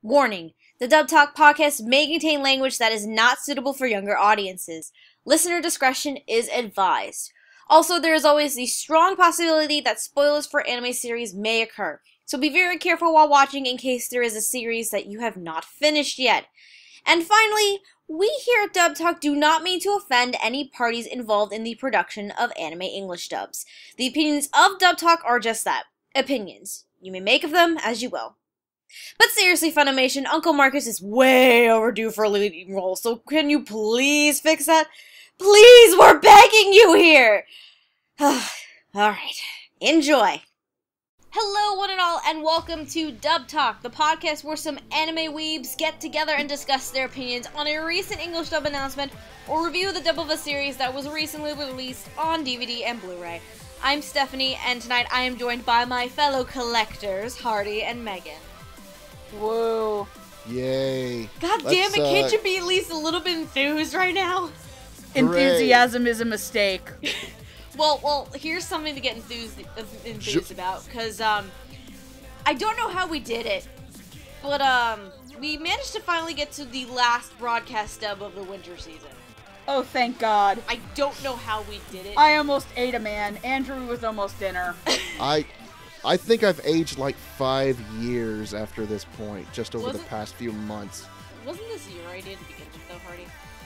Warning: the Dub Talk podcast may contain language that is not suitable for younger audiences. Listener discretion is advised. Also, there is always the strong possibility that spoilers for anime series may occur, so be very careful while watching in case there is a series that you have not finished yet. And finally, we here at Dub Talk do not mean to offend any parties involved in the production of anime English dubs. The opinions of Dub Talk are just that, opinions. You may make of them as you will. But seriously, Funimation, Uncle Marcus is way overdue for a leading role, so can you please fix that? Please, we're begging you here! Alright, enjoy. Hello, one and all, and welcome to Dub Talk, the podcast where some anime weebs get together and discuss their opinions on a recent English dub announcement or review the dub of a series that was recently released on DVD and Blu-ray. I'm Stephanie, and tonight I am joined by my fellow collectors, Hardy and Megan. Whoa. Yay. God damn it, can't you be at least a little bit enthused right now? Enthusiasm is a mistake. Well, here's something to get enthused about, because, I don't know how we did it, but, we managed to finally get to the last broadcast dub of the winter season. Oh, thank God. I don't know how we did it. I almost ate a man. Andrew was almost dinner. I think I've aged like 5 years after this point, just over the past few months. Wasn't this your idea to begin with, though, Hardy?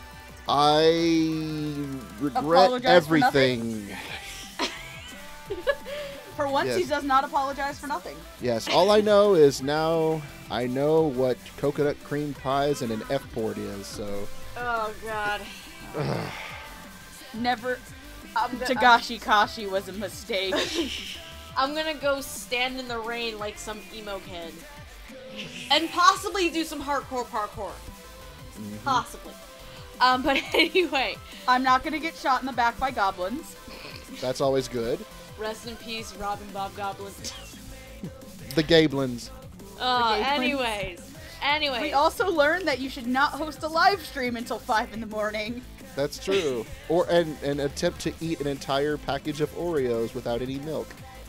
I regret everything. For once, yes. He does not apologize for nothing. Yes, all I know is now I know what coconut cream pies and an F-port is, so... Oh, God. Never... Tagashi Kashi was a mistake. I'm gonna go stand in the rain like some emo kid. And possibly do some hardcore parkour. Mm-hmm. Possibly. But anyway. I'm not gonna get shot in the back by goblins. That's always good. Rest in peace, Robin Bob Goblin. The Gablins. Anyways. We also learned that you should not host a live stream until 5 in the morning. That's true. Or an attempt to eat an entire package of Oreos without any milk.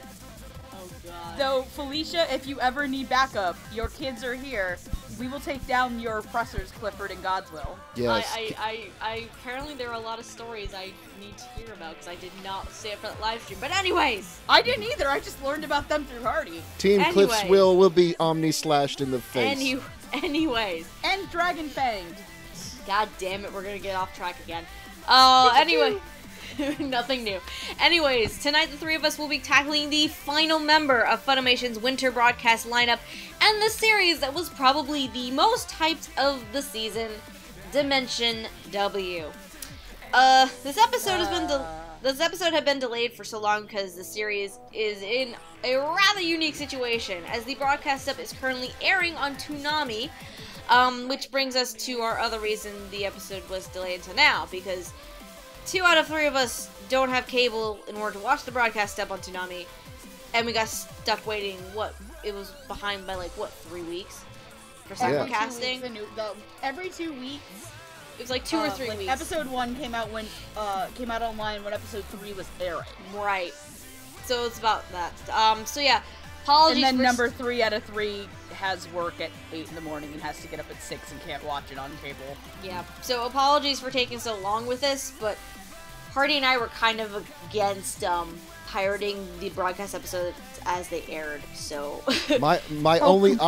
So, Felicia, if you ever need backup, your kids are here. We will take down your oppressors, Clifford and Godswill. Yes. I apparently there are a lot of stories I need to hear about because I did not stay up for that live stream. But anyways. I didn't either. I just learned about them through Hardy. Team Cliff's will be omni-slashed in the face. Anyways. And Dragon Fanged. God damn it, we're gonna get off track again. Anyway. Nothing new. Anyways, tonight the three of us will be tackling the final member of Funimation's winter broadcast lineup and the series that was probably the most hyped of the season, Dimension W. This episode had been delayed for so long because the series is in a rather unique situation, as the broadcast up is currently airing on Toonami, which brings us to our other reason the episode was delayed until now, because 2 out of 3 of us don't have cable in order to watch the broadcast up on Toonami, and we got stuck waiting, it was behind by 3 weeks for simulcasting? Every 2 weeks. It was like 2 or 3 weeks. Episode 1 came out online when episode 3 was airing. Right. So it's about that. So yeah, apologies. And then number 3 out of 3 has work at 8 in the morning and has to get up at 6 and can't watch it on cable. Yeah, so apologies for taking so long with this, but Hardy and I were kind of against pirating the broadcast episodes as they aired, so... my only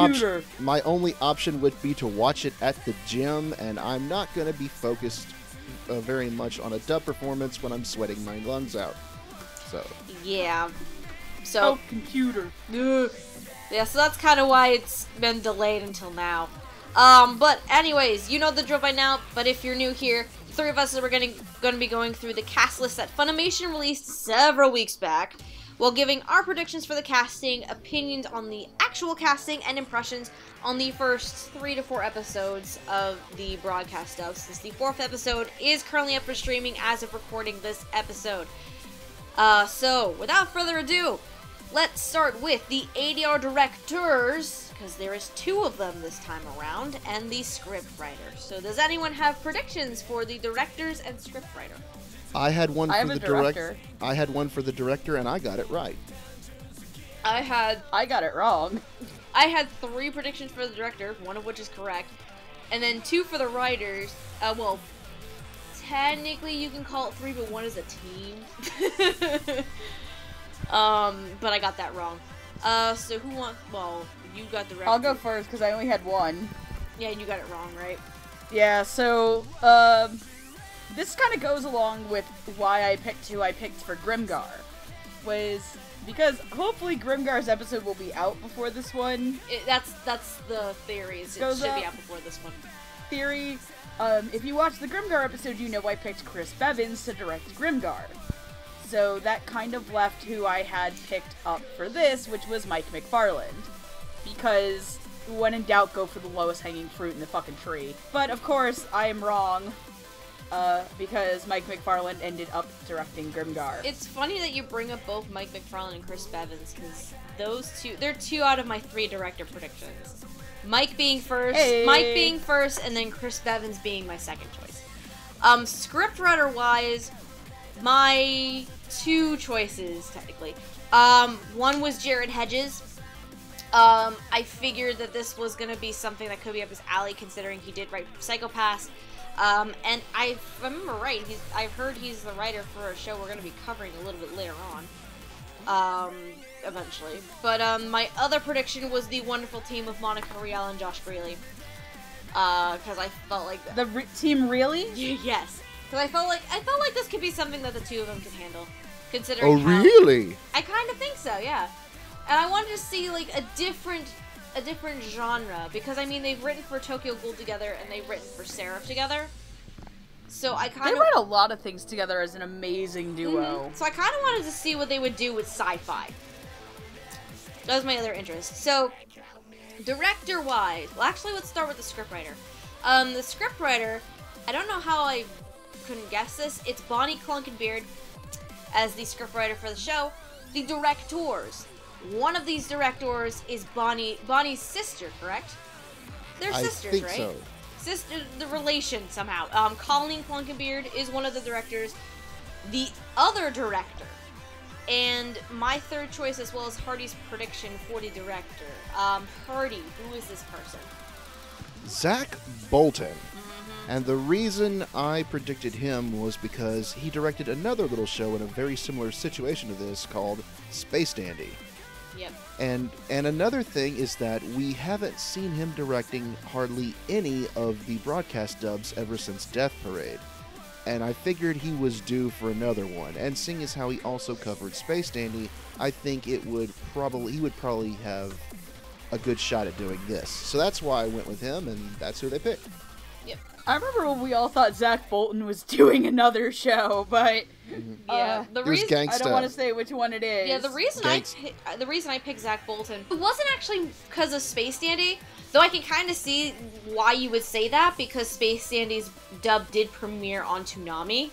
option would be to watch it at the gym, and I'm not going to be focused very much on a dub performance when I'm sweating my lungs out. So... Yeah. So... computer. Yeah, so that's kind of why it's been delayed until now. But anyways, you know the drill by now, but if you're new here, the three of us are going to be going through the cast list that Funimation released several weeks back, while giving our predictions for the casting, opinions on the actual casting, and impressions on the first 3 to 4 episodes of the broadcast of, since the 4th episode is currently up for streaming as of recording this episode. So, without further ado, let's start with the ADR directors, because there is 2 of them this time around, and the script writer. So does anyone have predictions for the directors and script writer? I had one for the director. I had one for the director, and I got it right. I got it wrong. I had 3 predictions for the director, one of which is correct, and then 2 for the writers. Well, technically you can call it 3, but 1 is a team. But I got that wrong. So who wants? Well, you got the director. I'll go first because I only had 1. Yeah, you got it wrong, right? Yeah. So this kind of goes along with why I picked who I picked for Grimgar, was because hopefully Grimgar's episode will be out before this one. That's the theory. It should be out before this one. Theory. If you watch the Grimgar episode, you know I picked Chris Bevins to direct Grimgar. So that kind of left who I had picked up for this, which was Mike McFarland. Because when in doubt, go for the lowest hanging fruit in the fucking tree. But of course, I am wrong. Because Mike McFarland ended up directing Grimgar. It's funny that you bring up both Mike McFarland and Chris Bevins, because those two, they're 2 out of my 3 director predictions. Mike being first, and then Chris Bevins being my second choice. Scriptwriter wise, my 2 choices, technically. One was Jared Hedges. I figured that this was gonna be something that could be up his alley, considering he did write Psycho-Pass. And if I remember right, I've heard he's the writer for a show we're going to be covering a little bit later on, eventually. But, my other prediction was the wonderful team of Monica Rial and Josh Greeley. Because I felt like... The team really? Yes. Because I felt like this could be something that the 2 of them could handle. Considering really? I kind of think so, yeah. And I wanted to see, like, a different genre, because I mean they've written for Tokyo Ghoul together and they've written for Seraph together, so I kind of they write a lot of things together as an amazing duo. So I kind of wanted to see what they would do with sci-fi. That was my other interest. So director wise, well actually let's start with the scriptwriter. The scriptwriter, I don't know how I couldn't guess this. It's Bonnie Clunkenbeard as the scriptwriter for the show. The directors. One of these directors is Bonnie's sister, correct? They're sisters, I think right? so. Sister, the relation somehow. Colleen Clunkenbeard is one of the directors. The other director, and my 3rd choice as well as Hardy's prediction for the director. Hardy, who is this person? Zach Bolton. And the reason I predicted him was because he directed another little show in a very similar situation to this called Space Dandy. Yep. And another thing is that we haven't seen him directing hardly any of the broadcast dubs ever since Death Parade. And I figured he was due for another one. And seeing as how he also covered Space Dandy, I think he would probably have a good shot at doing this. So that's why I went with him, and that's who they picked. Yep. I remember when we all thought Zach Bolton was doing another show, but yeah, the reason I don't want to say which one it is. Yeah, the reason I picked Zach Bolton, it wasn't actually because of Space Dandy, though I can kind of see why you would say that, because Space Dandy's dub did premiere on Toonami.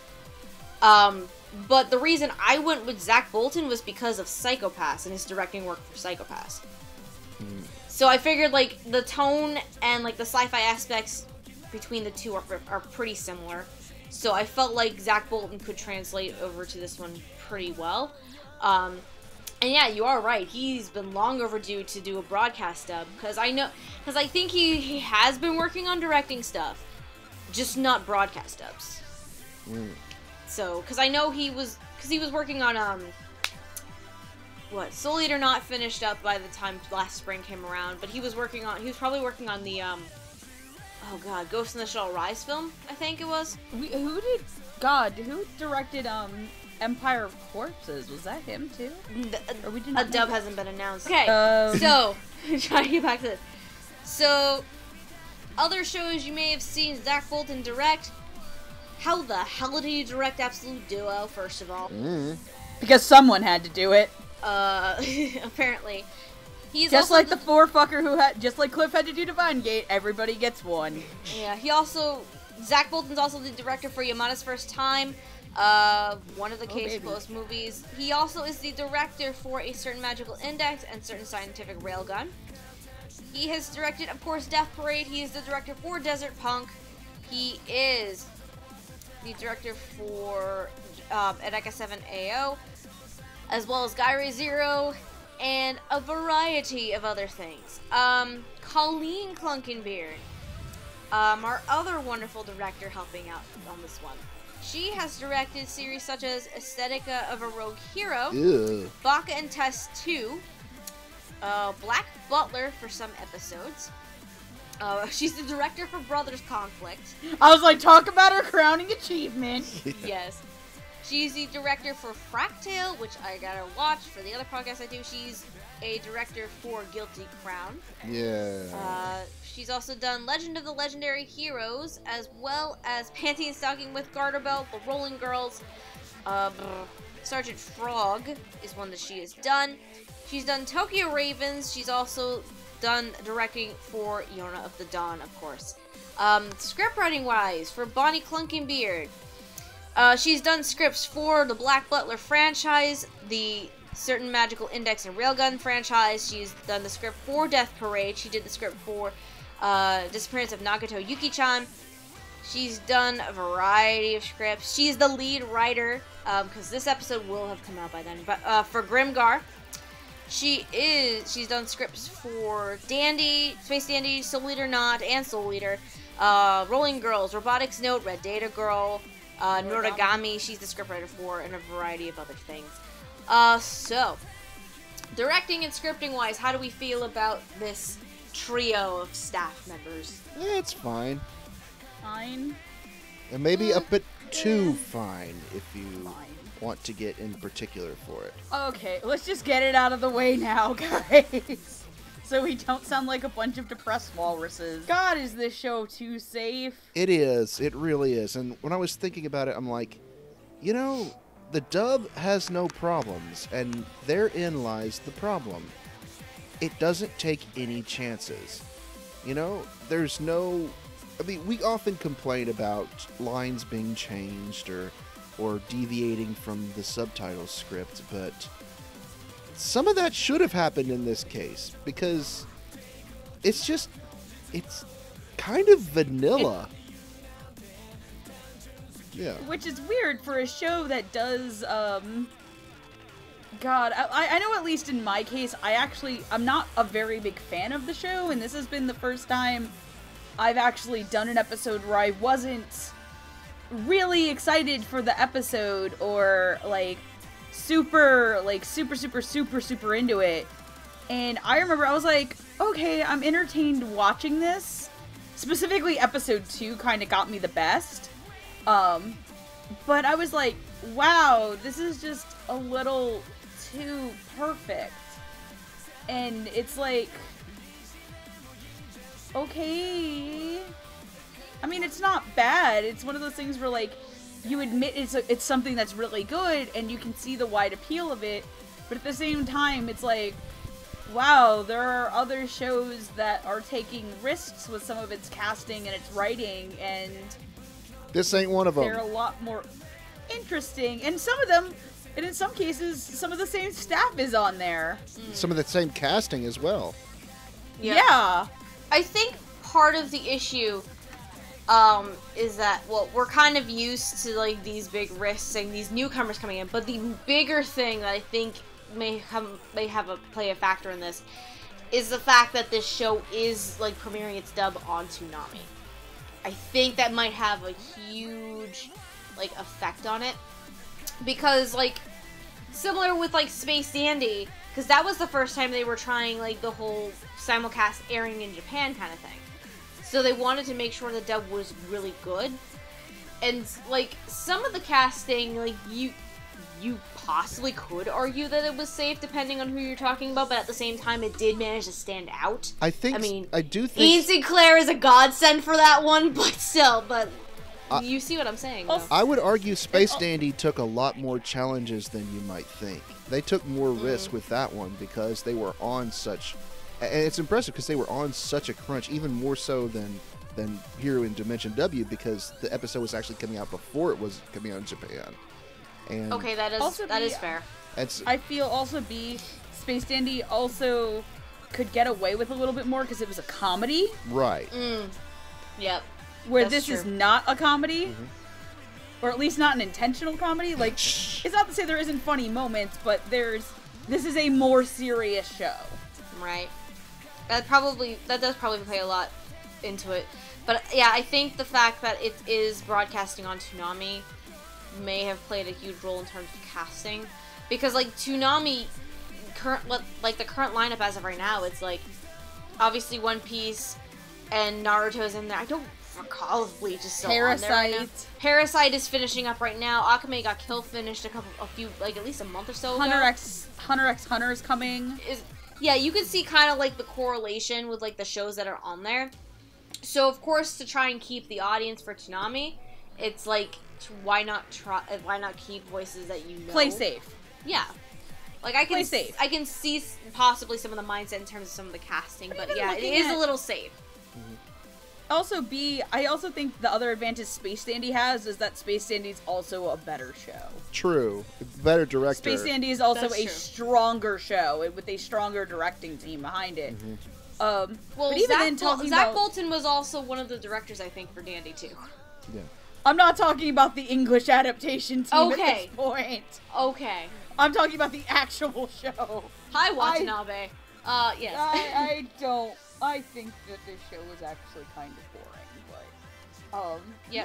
But the reason I went with Zach Bolton was because of Psycho-Pass and his directing work for Psycho-Pass. So I figured like the tone and like the sci-fi aspects between the 2 are pretty similar. So I felt like Zach Bolton could translate over to this one pretty well. And yeah, you are right. He's been long overdue to do a broadcast dub, because I think he has been working on directing stuff, just not broadcast dubs. So, because I know he was working on Soul Eater not finished up by the time last spring came around, but he was probably working on the oh god, Ghost in the Shell Rise film, I think it was. Who directed Empire of Corpses? Was that him too? A dub hasn't been announced. Okay, so trying to get back to this. So, other shows you may have seen Zach Bolton direct. How the hell did he direct Absolute Duo, first of all? Because someone had to do it. Apparently. He's just like the poor fucker just like Cliff had to do Divine Gate, everybody gets one. Yeah, Zach Bolton's also the director for Yamada's First Time, one of the Case Close movies. He also is the director for A Certain Magical Index and Certain Scientific Railgun. He has directed, of course, Death Parade. He is the director for Desert Punk. He is the director for Edeka 7 AO, as well as Gaire Zero. and a variety of other things. Colleen Clunkenbeard, our other wonderful director helping out on this one. She has directed series such as Aesthetica of a Rogue Hero, Ew. Baka and Test 2, Black Butler for some episodes. She's the director for Brothers Conflict. I was like, talk about her crowning achievement. Yes. She's the director for Fractale, which I gotta watch for the other podcast I do. She's a director for Guilty Crown. Yeah. She's also done Legend of the Legendary Heroes, as well as Panty and Stocking with Garter Belt, The Rolling Girls. Sergeant Frog is one that she has done. She's done Tokyo Ravens. She's also done directing for Yona of the Dawn, of course. Script writing wise, for Bonnie Clunkenbeard, she's done scripts for the Black Butler franchise, the Certain Magical Index and Railgun franchise. She's done the script for Death Parade. She did the script for Disappearance of Nagato Yuki-chan. She's done a variety of scripts. She's the lead writer, because this episode will have come out by then, but for Grimgar. She's done scripts for Dandy, Space Dandy, Soul Eater Not, and Soul Eater, Rolling Girls, Robotics Note, Red Data Girl, Noragami, she's the scriptwriter for, and a variety of other things. So, directing and scripting wise, how do we feel about this trio of staff members? It's fine. Fine. And maybe a bit too fine if you want to get in particular for it. Okay, let's just get it out of the way now, guys. So we don't sound like a bunch of depressed walruses. God, is this show too safe? It is. It really is. And when I was thinking about it, I'm like, you know, the dub has no problems, and therein lies the problem. It doesn't take any chances. You know, there's no... I mean, we often complain about lines being changed or deviating from the subtitle script, but some of that should have happened in this case, because it's kind of vanilla. Yeah. Which is weird for a show that does, God, I know at least in my case, I'm not a very big fan of the show, and this has been the first time I've actually done an episode where I wasn't really excited for the episode, or, super into it. And I remember I was like, okay, I'm entertained watching this. Specifically, episode 2 kind of got me the best. But I was like, wow, this is just a little too perfect. And it's like, okay. I mean, it's not bad. It's one of those things where, like, you admit it's something that's really good, and you can see the wide appeal of it, but at the same time, it's like, wow, there are other shows that are taking risks with some of its casting and its writing, and this ain't one of them. They're a lot more interesting, and some of them, and in some cases, some of the same staff is on there. Some of the same casting as well. Yeah. I think part of the issue is that, well, we're kind of used to, like, these big risks and these newcomers coming in, but the bigger thing that I think may play a factor in this is the fact that this show is, like, premiering its dub on Toonami. I think that might have a huge, like, effect on it, because, like, similar with, like, Space Dandy, because that was the first time they were trying, like, the whole simulcast airing in Japan kind of thing. So they wanted to make sure the dub was really good. And, like, some of the casting, like, you possibly could argue that it was safe depending on who you're talking about, but at the same time, it did manage to stand out. I do think Ian Sinclair is a godsend for that one, but still, you see what I'm saying, though. I would argue Space Dandy took a lot more challenges than you might think. They took more risk with that one because they were on such... And it's impressive because they were on such a crunch, even more so than here in Dimension W, because the episode was actually coming out before it was coming out in Japan. And okay, that is fair. I feel also Space Dandy also could get away with a little bit more because it was a comedy. Right. Yep. Where That's this true. is not a comedy. Or at least not an intentional comedy. Like, it's not to say there isn't funny moments, but there's This is a more serious show. Right. That does probably play a lot into it. But yeah, I think the fact that it is broadcasting on Toonami may have played a huge role in terms of casting. Because, like, Toonami, the current lineup as of right now, it's, like, obviously One Piece and Naruto's in there. I don't recall if Bleach is still on there right now. Parasite is finishing up right now. Akame ga Kill finished at least a month or so ago. Hunter x Hunter is coming. Yeah, you can see kind of, like, the correlation with, like, the shows that are on there. So, of course, to try and keep the audience for Toonami, it's, like, why not keep voices that you know? Play safe. Yeah. Like, I can see possibly some of the mindset in terms of some of the casting, but yeah, it is a little safe. Also, I also think the other advantage Space Dandy has is that Space Dandy is also a better show. True. Better director. Space Dandy is also stronger show with a stronger directing team behind it. Well, but even Zach Bolton was also one of the directors, I think, for Dandy, too. Yeah. I'm not talking about the English adaptation team at this point. Okay. I'm talking about the actual show. Hi, Watanabe. Yes. I think that this show was actually kind of boring,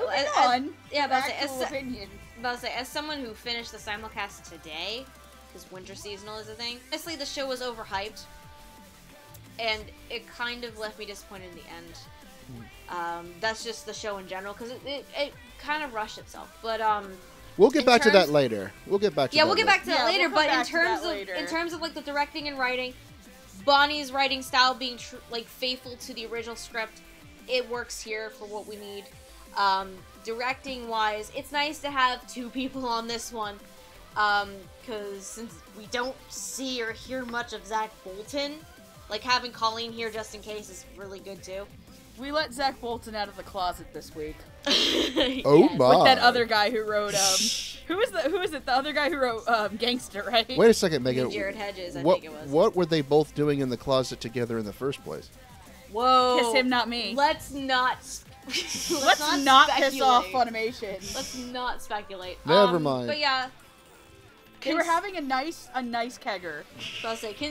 but as someone who finished the simulcast today, because winter seasonal is a thing, honestly, the show was overhyped, and it kind of left me disappointed in the end. That's just the show in general, because it kind of rushed itself, but we'll get back to that later. We'll get back to that later. But in terms of like the directing and writing, Bonnie's writing style being faithful to the original script, it works here for what we need. Directing wise, it's nice to have two people on this one, because since we don't see or hear much of Zach Bolton, like having Colleen here just in case is really good too. We let Zach Bolton out of the closet this week. Oh my! With that other guy who wrote who is it? The other guy who wrote Gangster, right? Wait a second, Megan. Jared Hedges, I think it was. What were they both doing in the closet together in the first place? Whoa! Kiss him, not me. Let's not piss off Funimation. Let's not speculate. Never mind. But yeah, they were having a nice kegger. So I'll say,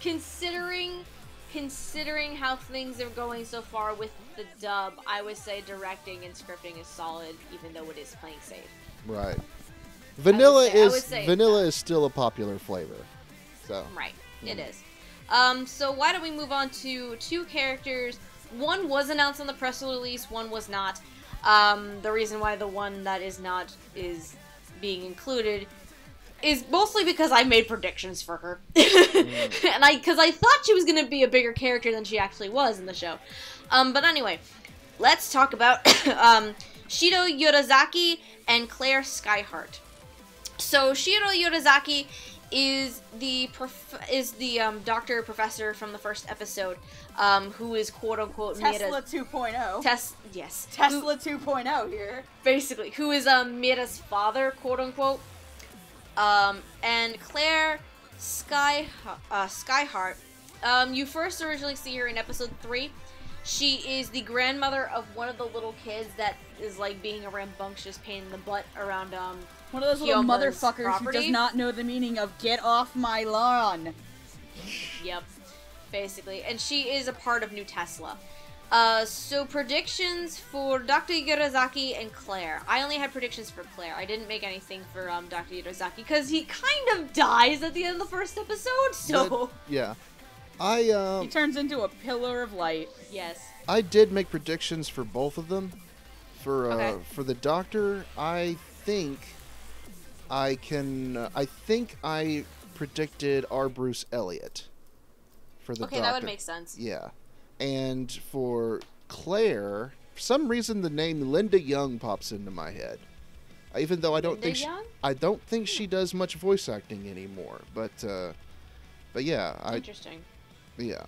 considering how things are going so far with the dub, I would say directing and scripting is solid, even though it is playing safe. Right. Vanilla is still a popular flavor. So. Right. It is. So why don't we move on to two characters? One was announced on the press release, one was not. The reason why the one that is not is being included is mostly because I made predictions for her. And because I thought she was going to be a bigger character than she actually was in the show. But anyway, let's talk about Shido Yorazaki and Claire Skyheart. So Shido Yorazaki is the doctor professor from the first episode, who is quote unquote Tesla 2.0. Yes. Tesla 2.0 here. Basically, who is Mira's father, quote unquote. And Claire Skyheart, you first originally see her in episode 3. She is the grandmother of one of the little kids that is like being a rambunctious pain in the butt around one of those little motherfuckers who does not know the meaning of "get off my lawn." Yep, basically, and she is a part of New Tesla. So predictions for Dr. Yorazaki and Claire. I only had predictions for Claire. I didn't make anything for Dr. Yorazaki because he kind of dies at the end of the first episode. So yeah, he turns into a pillar of light. Yes. I did make predictions for both of them. For the Doctor, I think I predicted R. Bruce Elliott for the Doctor. Okay, that would make sense. Yeah. And for Claire, for some reason the name Linda Young pops into my head. Even though I don't think she does much voice acting anymore. But yeah, interesting. Yeah.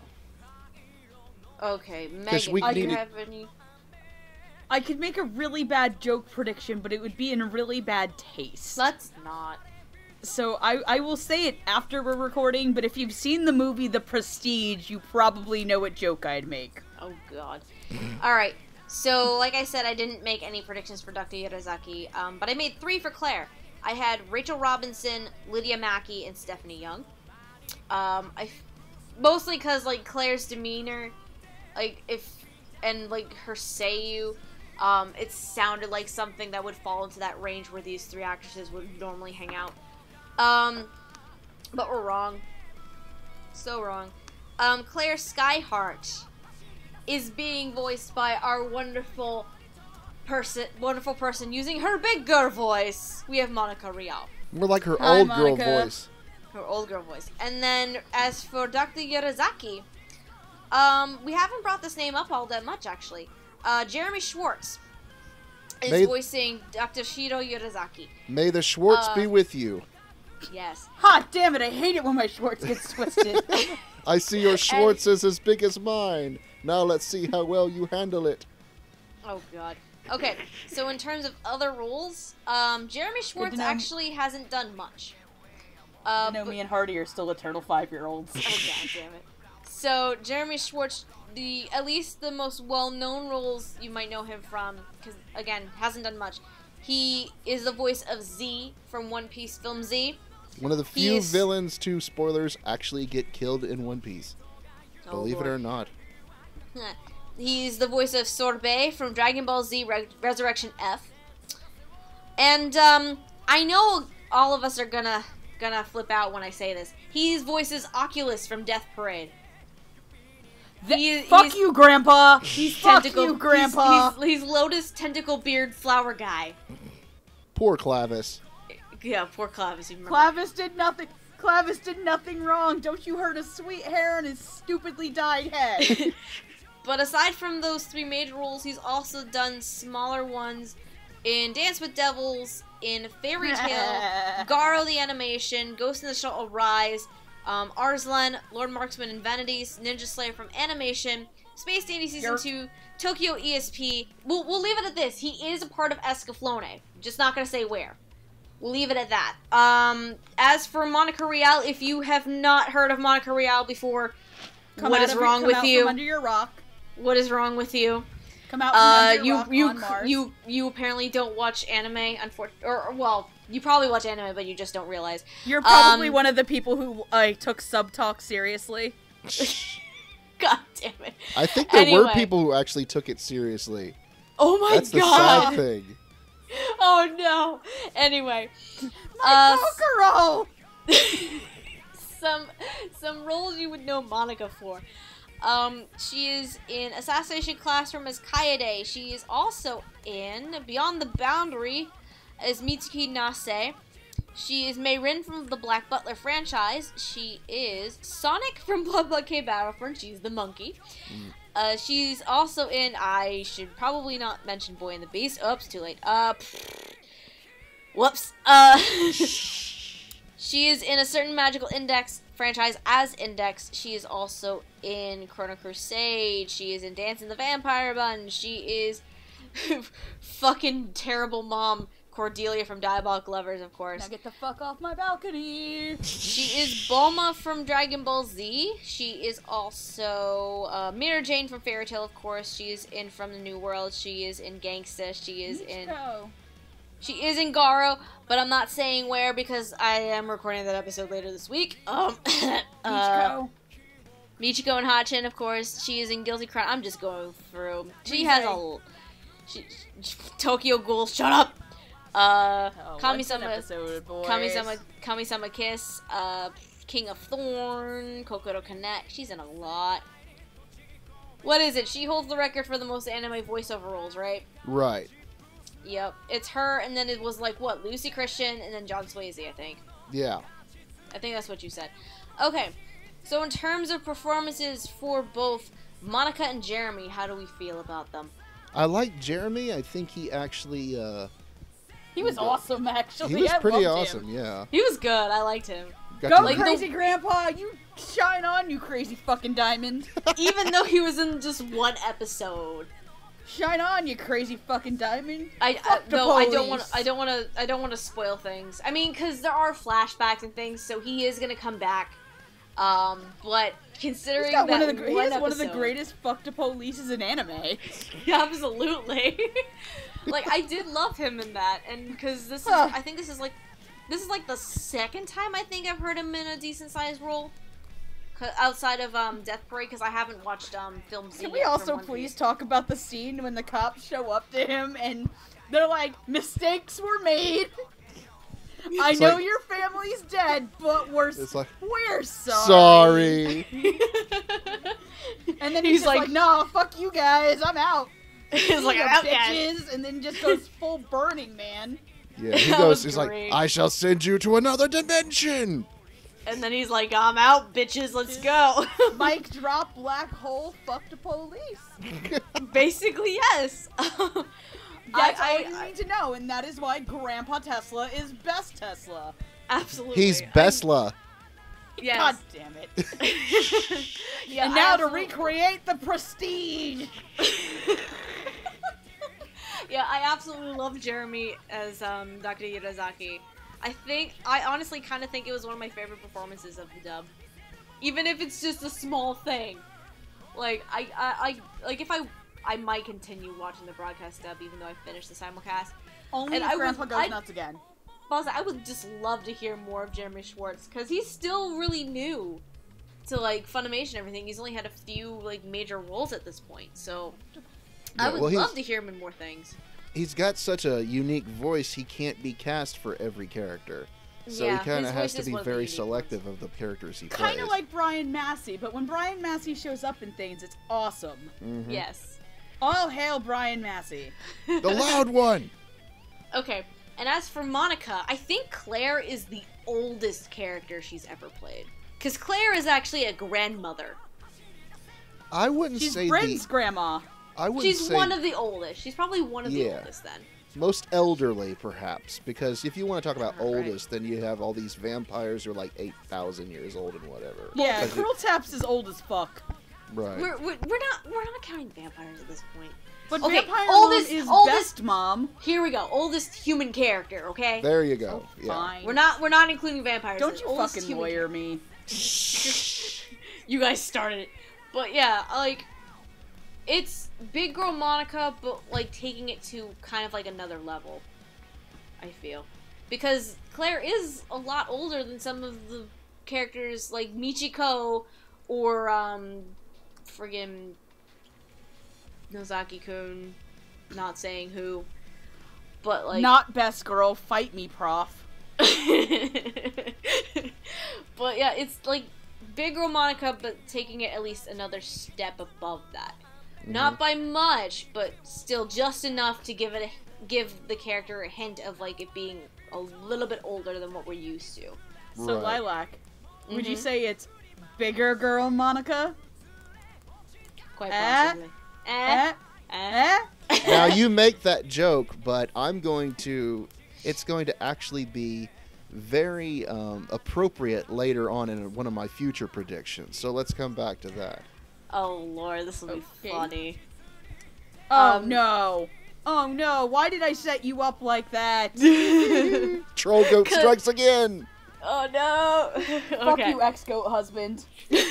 Okay, Megan, do you have any? I could make a really bad joke prediction, but it would be in really bad taste. Let's not. So I will say it after we're recording, but if you've seen the movie The Prestige, you probably know what joke I'd make. Oh, God. Alright, so like I said, I didn't make any predictions for Dr. Yorazaki, but I made 3 for Claire. I had Rachel Robinson, Lydia Mackey, and Stephanie Young. Mostly because, like, Claire's demeanor, like, like, her seiyuu, it sounded like something that would fall into that range where these three actresses would normally hang out. But we're wrong. So wrong. Claire Skyheart is being voiced by our wonderful person using her big girl voice. We have Monica Rial. More like her Hi, old Monica. girl voice. Her old girl voice. And then, as for Dr. Yorizaki, we haven't brought this name up all that much, actually. Jeremy Schwartz is voicing Dr. Shiro Yorizaki. May the Schwartz be with you. Yes. Ha! Damn it! I hate it when my Schwartz gets twisted. I see your Schwartz is as big as mine. Now let's see how well you handle it. Oh, God. Okay, so in terms of other roles, Jeremy Schwartz actually hasn't done much. Me and Hardy are still eternal 5-year-olds. Oh, God damn it. So, Jeremy Schwartz, at least the most well-known roles you might know him from, because, again, hasn't done much. He is the voice of Z from One Piece film Z. One of the few villains to, spoilers, actually get killed in One Piece. Believe it or not. He's the voice of Sorbet from Dragon Ball Z Resurrection F. And, I know all of us are gonna flip out when I say this. He voices Oculus from Death Parade. Fuck you, Grandpa! Fuck you, Grandpa! He's Lotus Tentacle Beard Flower Guy. Poor Clavis. Yeah, poor Clavis. You remember. Clavis did nothing. Clavis did nothing wrong. Don't you hurt his sweet hair and his stupidly dyed head? But aside from those three major roles, he's also done smaller ones in Dance with Devils, in Fairy Tail, Garo the Animation, Ghost in the Shell Arise, Arslan, Lord Marksman and Vanities, Ninja Slayer from Animation, Space Dandy Season 2, Tokyo ESP. We'll leave it at this. He is a part of Escaflowne. Just not going to say where. We'll leave it at that. As for Monica Rial, if you have not heard of Monica Rial before, what is wrong with you? Come under your rock. What is wrong with you? Come out from under your rock on Mars. You apparently don't watch anime, well, you probably watch anime, but you just don't realize. You're probably one of the people who took sub-talk seriously. God damn it. I think there were people who actually took it seriously. Oh my That's God. the sad thing. Oh no. Anyway. My Kokoro! Some roles you would know Monica for. She is in Assassination Classroom as Kaede. She is also in Beyond the Boundary as Mitsuki Nase. She is Mayrin from the Black Butler franchise. She is Sonic from Blood Blood K Battlefront. She's the monkey. She's also in, I should probably not mention Boy and the Beast. Oops, too late. Whoops. She is in a certain Magical Index franchise as Index. She is also in Chrono Crusade. She is in Dance in the Vampire Bun. She is fucking terrible mom Cordelia from Diabolic Lovers, of course. Now get the fuck off my balcony! She is Bulma from Dragon Ball Z. She is also Mirror Jane from Fairy Tail, of course. She is in From the New World. She is in Gangsta. She is in Garo, but I'm not saying where because I am recording that episode later this week. Michiko. Michiko and Hachin, of course. She is in Guilty Crown. I'm just going through. She has a... Tokyo Ghoul, shut up! Kami-sama Kiss, King of Thorn, Kokoro Connect. She's in a lot. What is it? She holds the record for the most anime voiceover roles, right? Right. Yep. It's her, and then it was like, what, Lucy Christian, and then John Swayze, I think. Yeah. I think that's what you said. Okay. So in terms of performances for both Monica and Jeremy, how do we feel about them? I like Jeremy. I think he actually, he was awesome, actually. He was pretty awesome, yeah. He was good. I liked him. Go crazy, Grandpa! You shine on, you crazy fucking diamond! Even though he was in just one episode. Shine on, you crazy fucking diamond! I don't want to spoil things. I mean, because there are flashbacks and things, so he is gonna come back. But considering that he is one of the greatest fuck to polices in anime. Absolutely. Like, I did love him in that, and because this is, I think this is like This is like the second time I think I've heard him in a decent sized role. Outside of Death Parade, because I haven't watched Film Z. Can we also please talk about the scene when the cops show up to him and they're like, mistakes were made. I know your family's dead, but we're sorry. Sorry. And then he's like, nah, fuck you guys, I'm out. He's like, I'm out, bitches, and then just goes full Burning Man. Yeah, he's like, I shall send you to another dimension. And then he's like, I'm out, bitches, let's go. Mic drop, black hole, fuck the police. Basically, yes. That's all you need to know, and that is why Grandpa Tesla is best Tesla. Absolutely. He's Besla. Yes. God damn it. Yeah, and now to recreate the prestige. Yeah, I absolutely love Jeremy as Dr. Yirazaki. I honestly kind of think it was one of my favorite performances of the dub. Even if it's just a small thing. Like, I might continue watching the broadcast dub even though I finished the simulcast. Only if Grandpa goes nuts again. I would just love to hear more of Jeremy Schwartz, because he's still really new to, like, Funimation and everything. He's only had a few, like, major roles at this point, so I would love to hear him in more things. He's got such a unique voice, he can't be cast for every character. So he kind of has to be very selective of the characters he plays. Kind of like Brian Massey, but when Brian Massey shows up in things, it's awesome. Mm-hmm. Yes. All hail Brian Massey. The loud one! Okay, and as for Monica, I think Claire is the oldest character she's ever played. Because Claire is actually a grandmother. I wouldn't say She's Bryn's grandma. She's one of the oldest. She's probably one of the oldest then. Most elderly, perhaps, because if you want to talk about oldest, then you have all these vampires who are like 8,000 years old and whatever. Yeah, Cruel Taps is old as fuck. Right. We're not counting vampires at this point. But Vampire Mom is best mom. Here we go. Oldest human character, okay? There you go. Fine. We're not including vampires. Don't you fucking lawyer me. You guys started it. But yeah, like, it's Big Girl Monica, but like taking it to kind of like another level, I feel. Because Claire is a lot older than some of the characters like Michiko or friggin' Nozaki-kun, not saying who, but like... Not best girl, fight me, prof. But yeah, it's like Big Girl Monica, but taking it at least another step above that. Mm-hmm. Not by much, but still just enough to give the character a hint of like it being a little bit older than what we're used to. So Lilac, would you say it's Bigger Girl Monica? Quite possibly. Now you make that joke, but it's going to actually be very appropriate later on in one of my future predictions. So let's come back to that. Oh lord, this will be funny. Oh no. Oh no, why did I set you up like that? Troll goat strikes again! Oh no! Fuck you, ex-goat husband.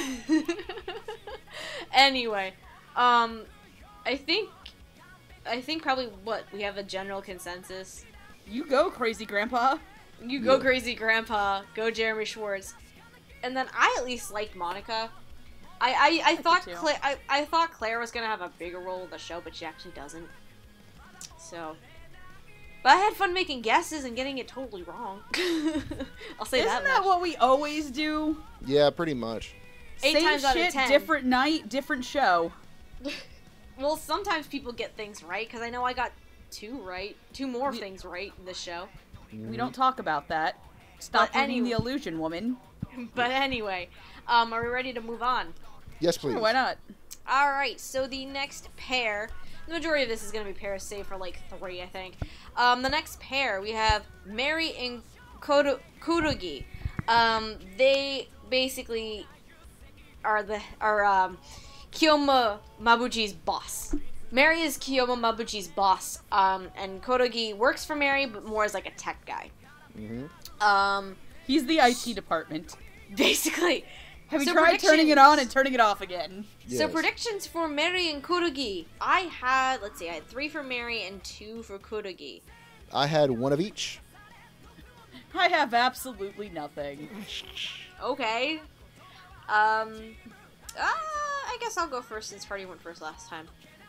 Anyway, I think probably we have a general consensus. You go, crazy grandpa. You go, crazy grandpa. Go, Jeremy Schwartz. And then I at least liked Monica. I thought Claire was gonna have a bigger role in the show, but she actually doesn't. So, but I had fun making guesses and getting it totally wrong. I'll say that much. Isn't that what we always do? Yeah, pretty much. 8 times out of 10. Different night, different show. Well, sometimes people get things right, because I know I got 2 more things right in this show. We don't talk about that. Stop reading the illusion, woman. But anyway, are we ready to move on? Yes, please. Sure, why not? Alright, so the next pair, the majority of this is going to be pairs, save for like 3, I think. The next pair, we have Mary and Kurogi. They basically are Kiyoma Mabuchi's boss. Mary is Kiyoma Mabuchi's boss, and Kurogi works for Mary, but more as like a tech guy. Mm-hmm. He's the IT department. Basically. Have you tried turning it on and turning it off again? Yes. So predictions for Mary and Kurogi. I had 3 for Mary and 2 for Kurogi. I had 1 of each. I have absolutely nothing. Okay. I guess I'll go first since Hardy went first last time.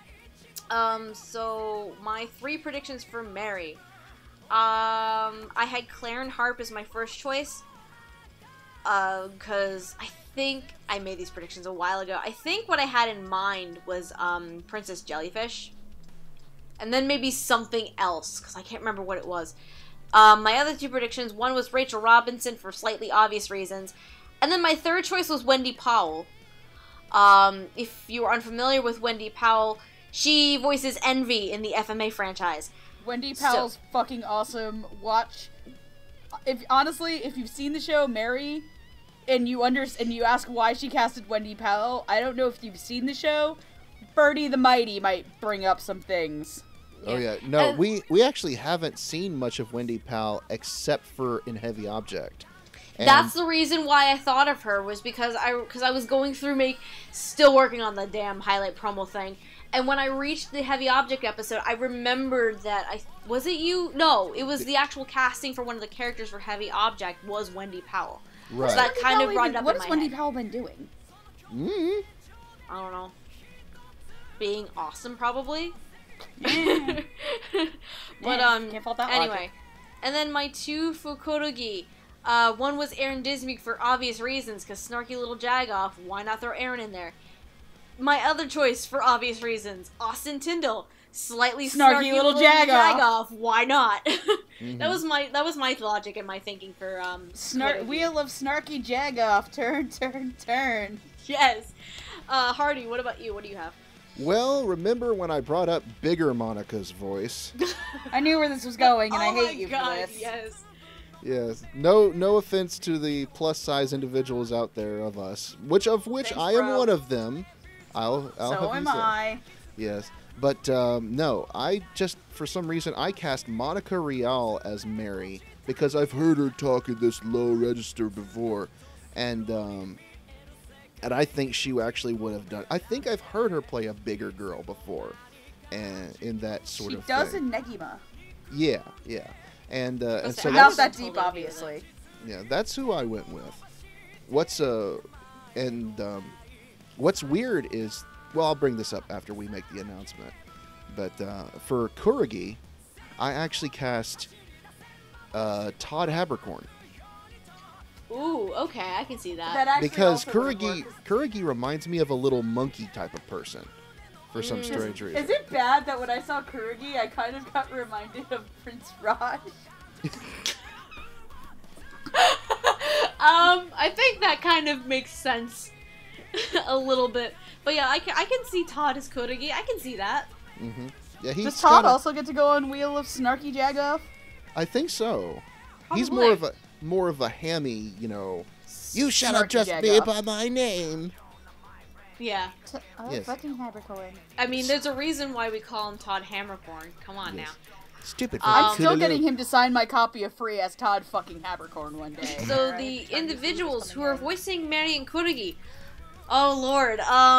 So my 3 predictions for Mary. I had Claire and Harp as my first choice. Because I think I made these predictions a while ago. I think what I had in mind was, Princess Jellyfish. And then maybe something else, because I can't remember what it was. My other 2 predictions, one was Rachel Robinson for slightly obvious reasons. And then my 3rd choice was Wendy Powell. If you are unfamiliar with Wendy Powell, she voices Envy in the FMA franchise. Wendy Powell's fucking awesome. Watch. If you've seen the show Mary, and you ask why she casted Wendy Powell, I don't know if you've seen the show. Birdie the Mighty might bring up some things. Oh yeah, no, we actually haven't seen much of Wendy Powell except for in Heavy Object. And that's the reason why I thought of her, was because I was going through still working on the damn highlight promo thing, and when I reached the Heavy Object episode, I remembered that was it you? No, it was the actual casting for one of the characters for Heavy Object was Wendy Powell. Right. So that kind of brought it up in my head. What has Wendy Powell been doing? Mm-hmm. I don't know. Being awesome, probably. But Can't fault that anyway, logic. and then my 2 Fukurogi. One was Aaron Dismuke for obvious reasons, because snarky little jagoff. Why not throw Aaron in there? My other choice for obvious reasons, Austin Tyndall. Slightly snarky little jagoff. Why not? Mm-hmm. That was my logic and my thinking for Wheel of Snarky Jagoff. Turn, turn, turn. Yes. Hardy, what about you? What do you have? Well, remember when I brought up Bigger Monica's voice? I knew where this was going, and I hate you God, for this. Yes. Yes. No offense to the plus-size individuals out there of us, which Thanks, I am bro. one of them. I'll So have you am say. I. Yes. But, no, I just, for some reason, I cast Monica Rial as Mary, because I've heard her talk in this low register before, and I think she actually would have done. I think I've heard her play a bigger girl before, and in that sort of thing. She does in Negima. Yeah. And so Not that's, that deep, obviously. yeah, that's who I went with. What's weird is, well, I'll bring this up after we make the announcement, but for Kuragi, I actually cast Todd Habercorn. Ooh, okay, I can see that. That actually Because also would work. Kuragi reminds me of a little monkey type of person, for some strange reason. Is it bad that when I saw Kuragi, I kind of got reminded of Prince Raj? I think that kind of makes sense a little bit. But yeah, I can see Todd as Kuragi. I can see that. Mm-hmm. Yeah, he's Does Todd kinda, also get to go on Wheel of Snarky Jagoff? I think so. Probably. He's more of a hammy, you shall Snarky address me Jagoff. by my name. Yeah. Yes. fucking Habercorn. I mean, there's a reason why we call him Todd Hammercorn. Come on Yes. now. Stupid. I'm still getting him to sign my copy of Free as Todd fucking Habercorn one day. So Alright, the trying to see individuals what's who coming are in. voicing Mary and Kuragi. Oh lord.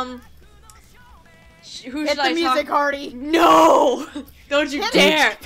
Who Hit should the I music, talk? Hardy! No! Don't you dare!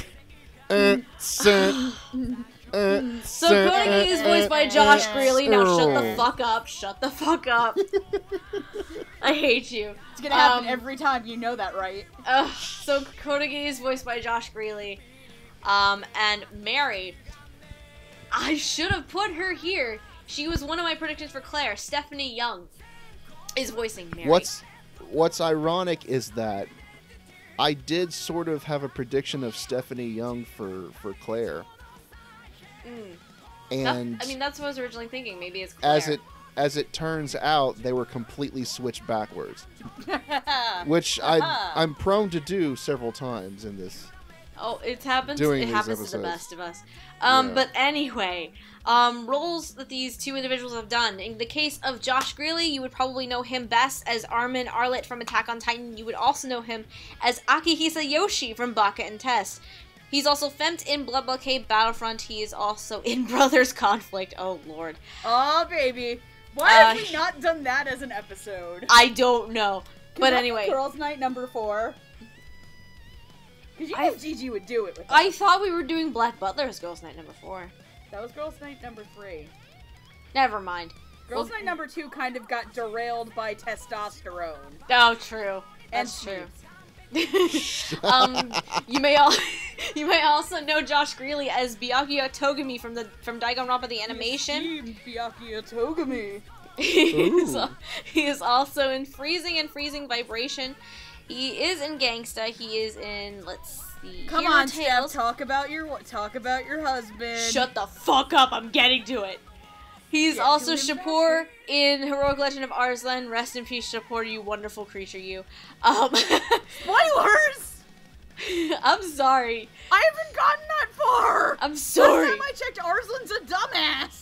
So So Kuragi is voiced by Josh Greeley. Now shut the fuck up. Shut the fuck up. I hate you. It's gonna happen every time, you know that, right? So Kuragi is voiced by Josh Greeley. And Mary, I should have put her here. She was one of my predictions for Claire. Stephanie Young is voicing Mary. What's ironic is that I did sort of have a prediction of Stephanie Young for Claire. And that's what I was originally thinking. Maybe it's Claire. as it turns out, they were completely switched backwards, which I'm prone to do several times in this. Oh, it happens. Doing It these happens to episodes. the best of us. Yeah. But anyway, roles that these 2 individuals have done. In the case of Josh Greeley, you would probably know him best as Armin Arlet from Attack on Titan. You would also know him as Akihisa Yoshi from Baka and Test. He's also Femt in Blood Blockade Battlefront. He is also in Brothers Conflict. Oh, Lord. Oh, baby. Why have we not done that as an episode? I don't know. But That's anyway. Girls' Night number 4. Because you know Gigi would do it with us. I thought we were doing Black Butler's Girls Night number 4. That was Girls' Night number 3. Never mind. Girls' Night number 2 kind of got derailed by testosterone. Oh, true. That's true. You may also know Josh Greeley as Byakuya Togami from Danganronpa the animation. Byakuya Togami. He is also in Freezing and Freezing Vibration. He is in Gangsta. He is in, let's see. Come on, Steph, talk about your husband. Shut the fuck up, I'm getting to it. He's also Shapur in Heroic Legend of Arslan. Rest in peace, Shapur, you wonderful creature, you. Spoilers! I'm sorry. I haven't gotten that far! I'm sorry. Last time I checked, Arslan's a dumbass!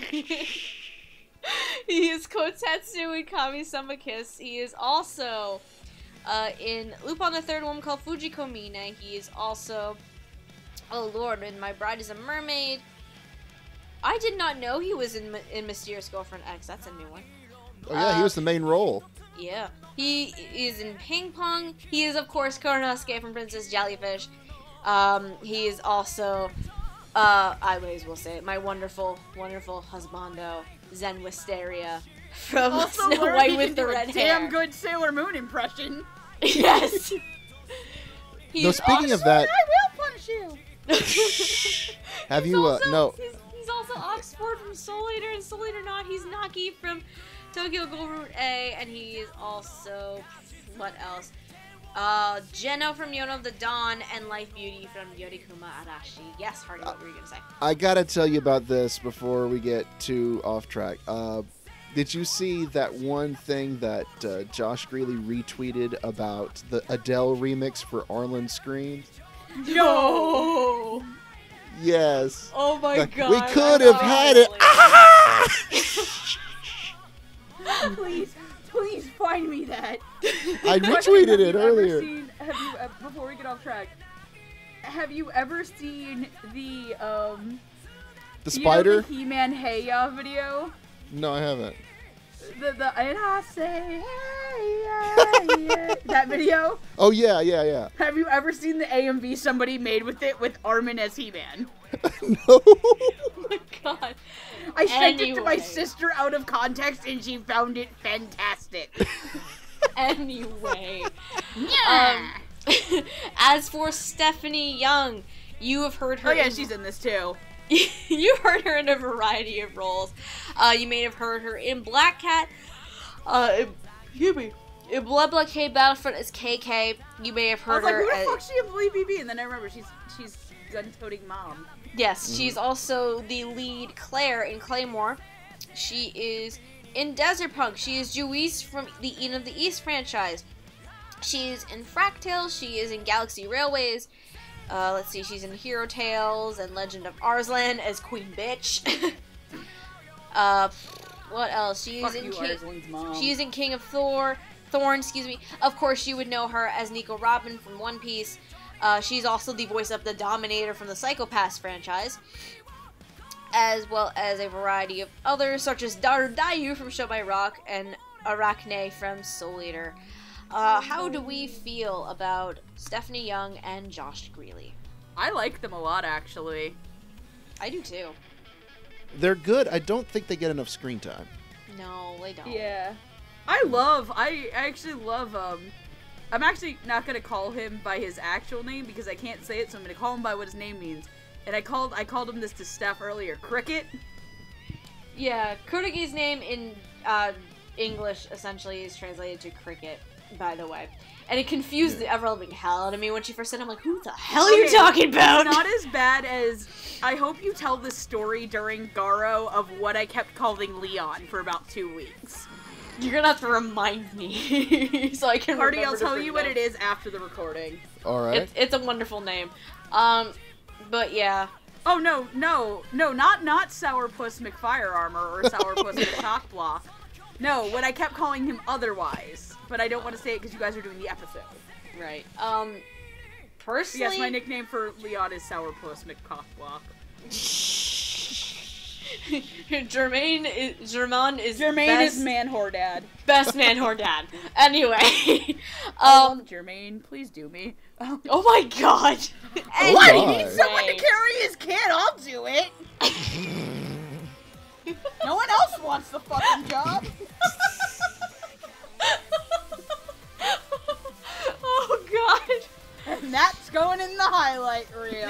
He is Kotetsu in Kami-sama Kiss. He is also in Lupin the Third Woman called Fujikomine. He is also, oh lord, in My Bride is a Mermaid. I did not know he was in Mysterious Girlfriend X. That's a new one. Oh yeah, he was the main role. Yeah. He is in Ping Pong. He is, of course, Koronosuke from Princess Jellyfish. He is also, I may as well say it, my wonderful, wonderful husbando, Zen Wisteria from also Snow White with the red hair. Damn good Sailor Moon impression. Yes. No, speaking of that, I will punch you. have you no? He's also Oxford from Soul Eater and Soul Eater Not. He's Naki from Tokyo Ghoul Route A, and he is also, what else? Geno from Yono of the Dawn, and Life Beauty from Yorikuma Arashi. Yes, Hardy, what were you gonna say? I gotta tell you about this before we get too off track. Did you see that one thing that Josh Greeley retweeted about the Adele remix for Arlen Screams? No! Yes. Oh my god. We could have had it. Please find me that. I retweeted it earlier. Before we get off track, have you ever seen the spider? The He-Man Hey Ya video? No, I haven't. And I say hey yeah. That video? Oh yeah. Have you ever seen the AMV somebody made with it with Armin as He-Man? No. Oh my god. I sent it to my sister out of context and she found it fantastic. Anyway. Yeah. As for Stephanie Young, you have heard her. Oh yeah, she's in this too. You've heard her in a variety of roles. You may have heard her in Black Cat. In Blood Blockade Battlefront as KK. You may have heard her. Who the fuck's she in Bully BB? And then I remember she's gun-toting mom. Yes, she's also the lead Claire in Claymore. She is in Desert Punk. She is Juice from the Eden of the East franchise. She's in Fractales. She is in Galaxy Railways. Let's see, she's in Hero Tales and Legend of Arslan as Queen Bitch. What else? She's in King of Thorn, excuse me. Of course, you would know her as Nico Robin from One Piece. She's also the voice of the Dominator from the Psycho-Pass franchise, as well as a variety of others, such as Daru from Show by Rock and Arachne from Soul Eater. How do we feel about Stephanie Young and Josh Greeley? I like them a lot, actually. I do too. They're good. I don't think they get enough screen time. No, they don't. Yeah. I actually love, I'm actually not gonna call him by his actual name because I can't say it, so I'm gonna call him by what his name means. And I called him this to Steph earlier. Cricket? Yeah, Kurogi's name in, English essentially is translated to cricket, by the way. And it confused the ever-loving hell out of me when she first said, I'm like, who the hell are you talking about? It's not as bad as, I hope you tell this story during Garo of what I kept calling Leon for about 2 weeks. You're gonna have to remind me, so I can Party, remember I'll tell you what notes. it is after the recording. Alright. It's a wonderful name. But yeah. Oh, no, not Sourpuss McFirearmor or Sourpuss McCockblock. No, what I kept calling him otherwise. But I don't want to say it because you guys are doing the episode. Right. Personally... Yes, my nickname for Leon is Sourpuss McCockblock. Germain is man whore dad. Best man whore dad. Anyway. Germain, please do me. Oh my god. What? He needs someone to carry his kid. I'll do it. No one else wants the fucking job. Oh god. And that's going in the highlight reel.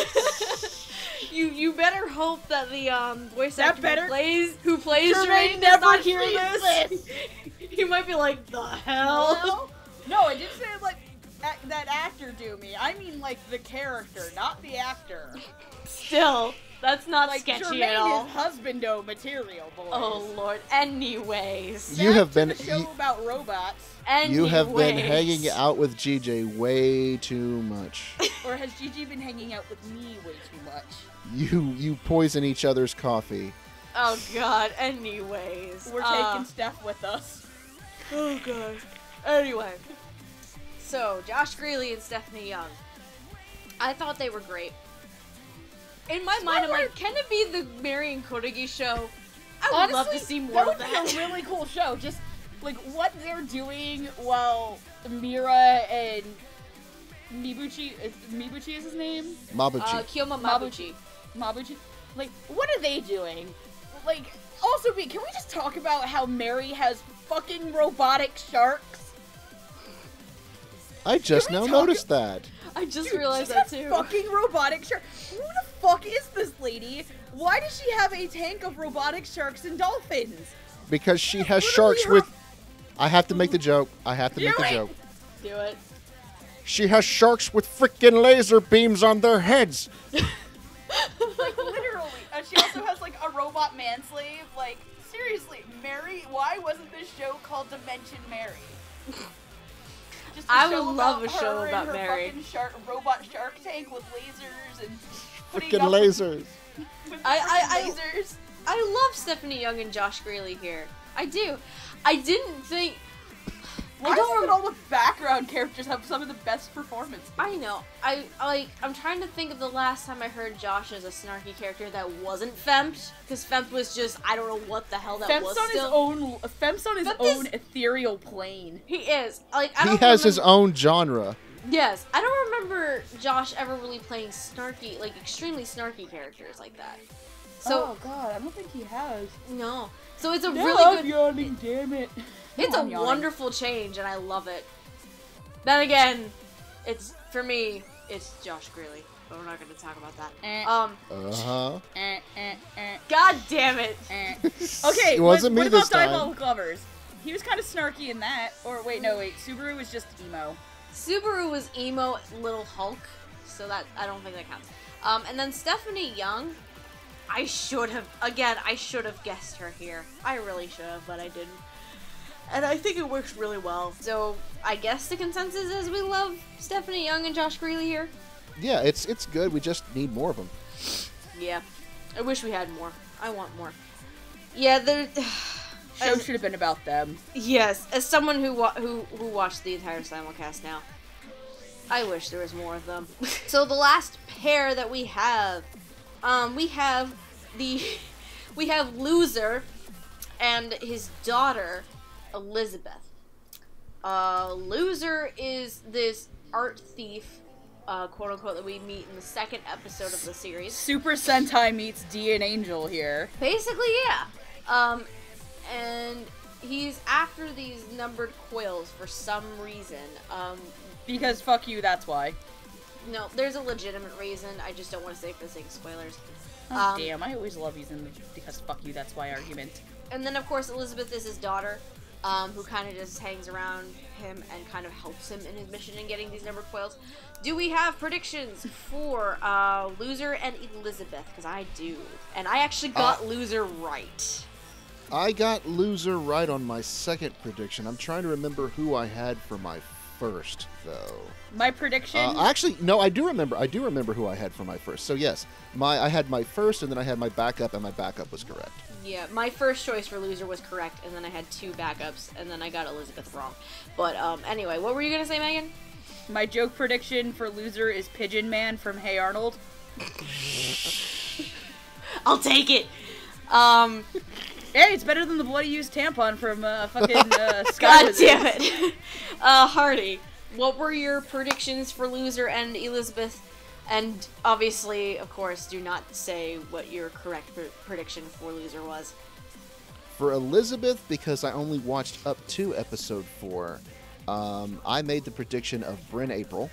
You better hope that the voice That actor better- who plays Jermaine Jermaine never does not hears hear this. He might be like, the hell? Well, no, I didn't say like that actor do me. I mean like the character, not the actor. Still, that's not Like sketchy at Jermaine all. is husbando material, boys. Oh lord. Anyways. You have Back been- to the show you- about robots. You have been Anyways. hanging out with GJ way too much. Or has Gigi been hanging out with me way too much? You poison each other's coffee. Oh god. Anyways. We're taking Steph with us. Oh god. Anyway. So, Josh Greeley and Stephanie Young. I thought they were great. In my mind, I'm like, can it be the Mary and Kodagi show? I would love to see more of That that. would be a really cool show. Just like what they're doing while Mira and Mibuchi is his name? Mabuchi. Kiyoma Mabuchi. Mabuchi. Like, what are they doing? Like, also, can we just talk about how Mary has fucking robotic sharks? I just Can we now talk- noticed that. I just Dude, realized she that has too. fucking robotic shark. Who the fuck is this lady? Why does she have a tank of robotic sharks and dolphins? Because she has Literally sharks her- with... I have to make the joke. I have to make Do the it. joke. Do it. She has sharks with freaking laser beams on their heads. Like, literally. And she also has, like, a robot manslave. Like, seriously, Mary, why wasn't this show called Dimension Mary? Just a I show would love a about show her about and her Mary. fucking robot shark tank with lasers and putting Freaking up with- lasers. with I- freaking lasers. I love Stephanie Young and Josh Greeley here. I do. I didn't think... Why don't all the background characters have some of the best performances? I know. I'm trying to think of the last time I heard Josh as a snarky character that wasn't Fempt, because Fempt was just, I don't know what the hell that was still. Femp's on his But own this- ethereal plane. He is. Like, I He don't has his remember- own genre. Yes. I don't remember Josh ever really playing snarky, like, extremely snarky characters like that. So, oh god, I don't think he has. no. So it's a No, really I'm good... yawning, damn it. It's No, a I'm yawning. wonderful change, and I love it. Then again, it's for me, it's Josh Greeley, but we're not going to talk about that. Uh-huh. God damn it! Okay, It wasn't me what this about time. Diabolical Lovers? He was kind of snarky in that. Or wait, no, wait. Subaru was just emo. Subaru was emo Little Hulk, so that I don't think that counts. And then Stephanie Young, I should have guessed her here. I really should have, but I didn't. And I think it works really well. So I guess the consensus is we love Stephanie Young and Josh Greeley here. Yeah, it's good. We just need more of them. Yeah, I wish we had more. I want more. Yeah, there. Show should have been about them. Yes, as someone who watched the entire simulcast now, I wish there was more of them. So the last pair that we have Loser and his daughter Elizabeth. Loser is this art thief, quote unquote, that we meet in the second episode of the series. Super Sentai meets D and Angel here. Basically, yeah. And he's after these numbered coils for some reason. Because fuck you, that's why. No, there's a legitimate reason. I just don't want to say for the sake of spoilers. Oh, damn, I always love using the because fuck you, that's why argument. And then, of course, Elizabeth is his daughter, who kind of just hangs around him and kind of helps him in his mission in getting these numbered coils. Do we have predictions for Loser and Elizabeth? Because I do. And I actually got Loser right. I got Loser right on my second prediction. I'm trying to remember who I had for my first, though. My prediction. Actually, no, I do remember. I do remember who I had for my first. So yes, I had my first, and then I had my backup, and my backup was correct. Yeah, my first choice for Loser was correct, and then I had two backups, and then I got Elizabeth wrong. But anyway, what were you gonna say, Megan? My joke prediction for Loser is Pigeon Man from Hey Arnold. I'll take it. Hey, it's better than the bloody used tampon from fucking Sky God Wizards. damn it. Hardy, what were your predictions for Loser and Elizabeth And obviously, of course, do not say what your correct prediction for loser was. For Elizabeth, because I only watched up to episode 4, I made the prediction of Bryn April.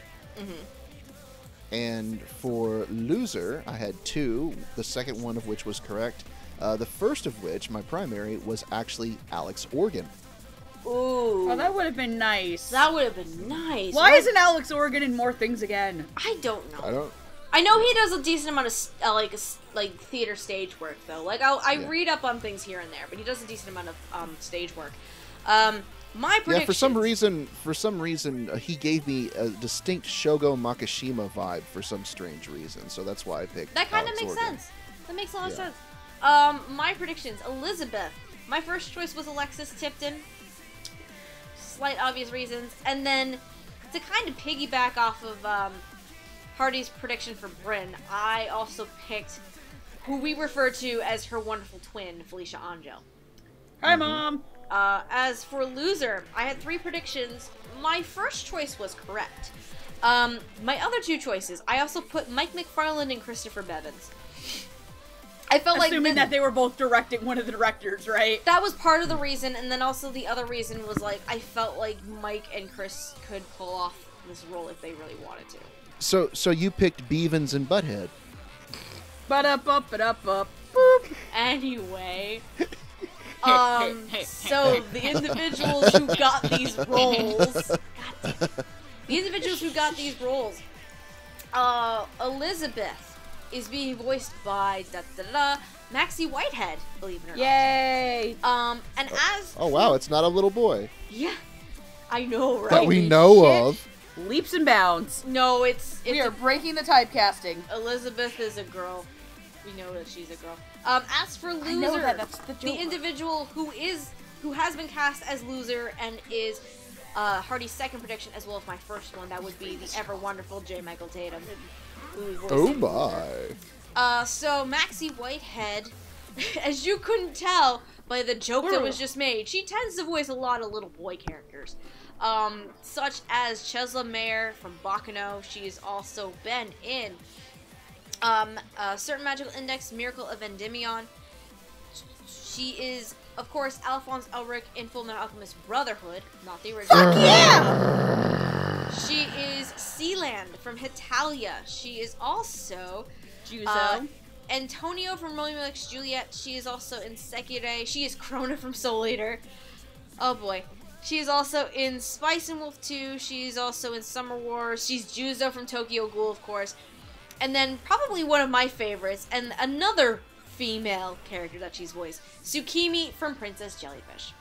And for loser, I had 2, the second one of which was correct. The first of which, my primary, was actually Alex Organ. Ooh. Oh, that would have been nice. That would have been nice. Why isn't Alex Organ in more things again? I don't know. I know he does a decent amount of like theater stage work though. Like I read up on things here and there, but he does a decent amount of stage work. My prediction. Yeah, for some reason, he gave me a distinct Shogo Makishima vibe for some strange reason. So that's why I picked. That kind of Alex makes Organ. sense. That makes a lot of sense. My predictions: Elizabeth. My first choice was Alexis Tipton. Slight obvious reasons, and then to kind of piggyback off of Hardy's prediction for Bryn, I also picked who we refer to as her wonderful twin, Felicia Angel. Hi, Mom! As for loser, I had 3 predictions. My first choice was correct. My other 2 choices, I also put Mike McFarland and Christopher Bevins. I felt Assuming that they were both directing one of the directors, right? That was part of the reason, and then also the other reason was, like, I felt like Mike and Chris could pull off this role if they really wanted to. So you picked Beavens and Butthead. Ba-da-bup-ba-da-bup. Boop. Anyway. So the individuals who got these roles... Elizabeth is being voiced by Maxie Whitehead, believe it or not. Yay! And as oh wow, it's not a little boy. Yeah, I know, right? That we know of. Leaps and bounds. No, it's we are breaking the typecasting. Elizabeth is a girl. We know that she's a girl. As for loser, I know that's the individual who has been cast as loser and is Hardy's second prediction as well as my first one, that would be the ever wonderful J. Michael Tatum. Oh my. So Maxie Whitehead, as you couldn't tell by the joke that was just made, she tends to voice a lot of little boy characters. Such as Chesla Mayer from Baccano. She's also been in Certain Magical Index, Miracle of Endymion. She is, of course, Alphonse Elric in Fullmetal Alchemist Brotherhood, not the original. Fuck yeah! She is Sealand from Hitalia. She is also Juzo. Antonio from Romeo X Juliet. She is also in Sekire. She is Krona from Soul Eater. Oh boy. She is also in Spice and Wolf 2. She's also in Summer Wars. She's Juzo from Tokyo Ghoul, of course. And then probably one of my favorites, and another female character that she's voiced, Tsukimi from Princess Jellyfish.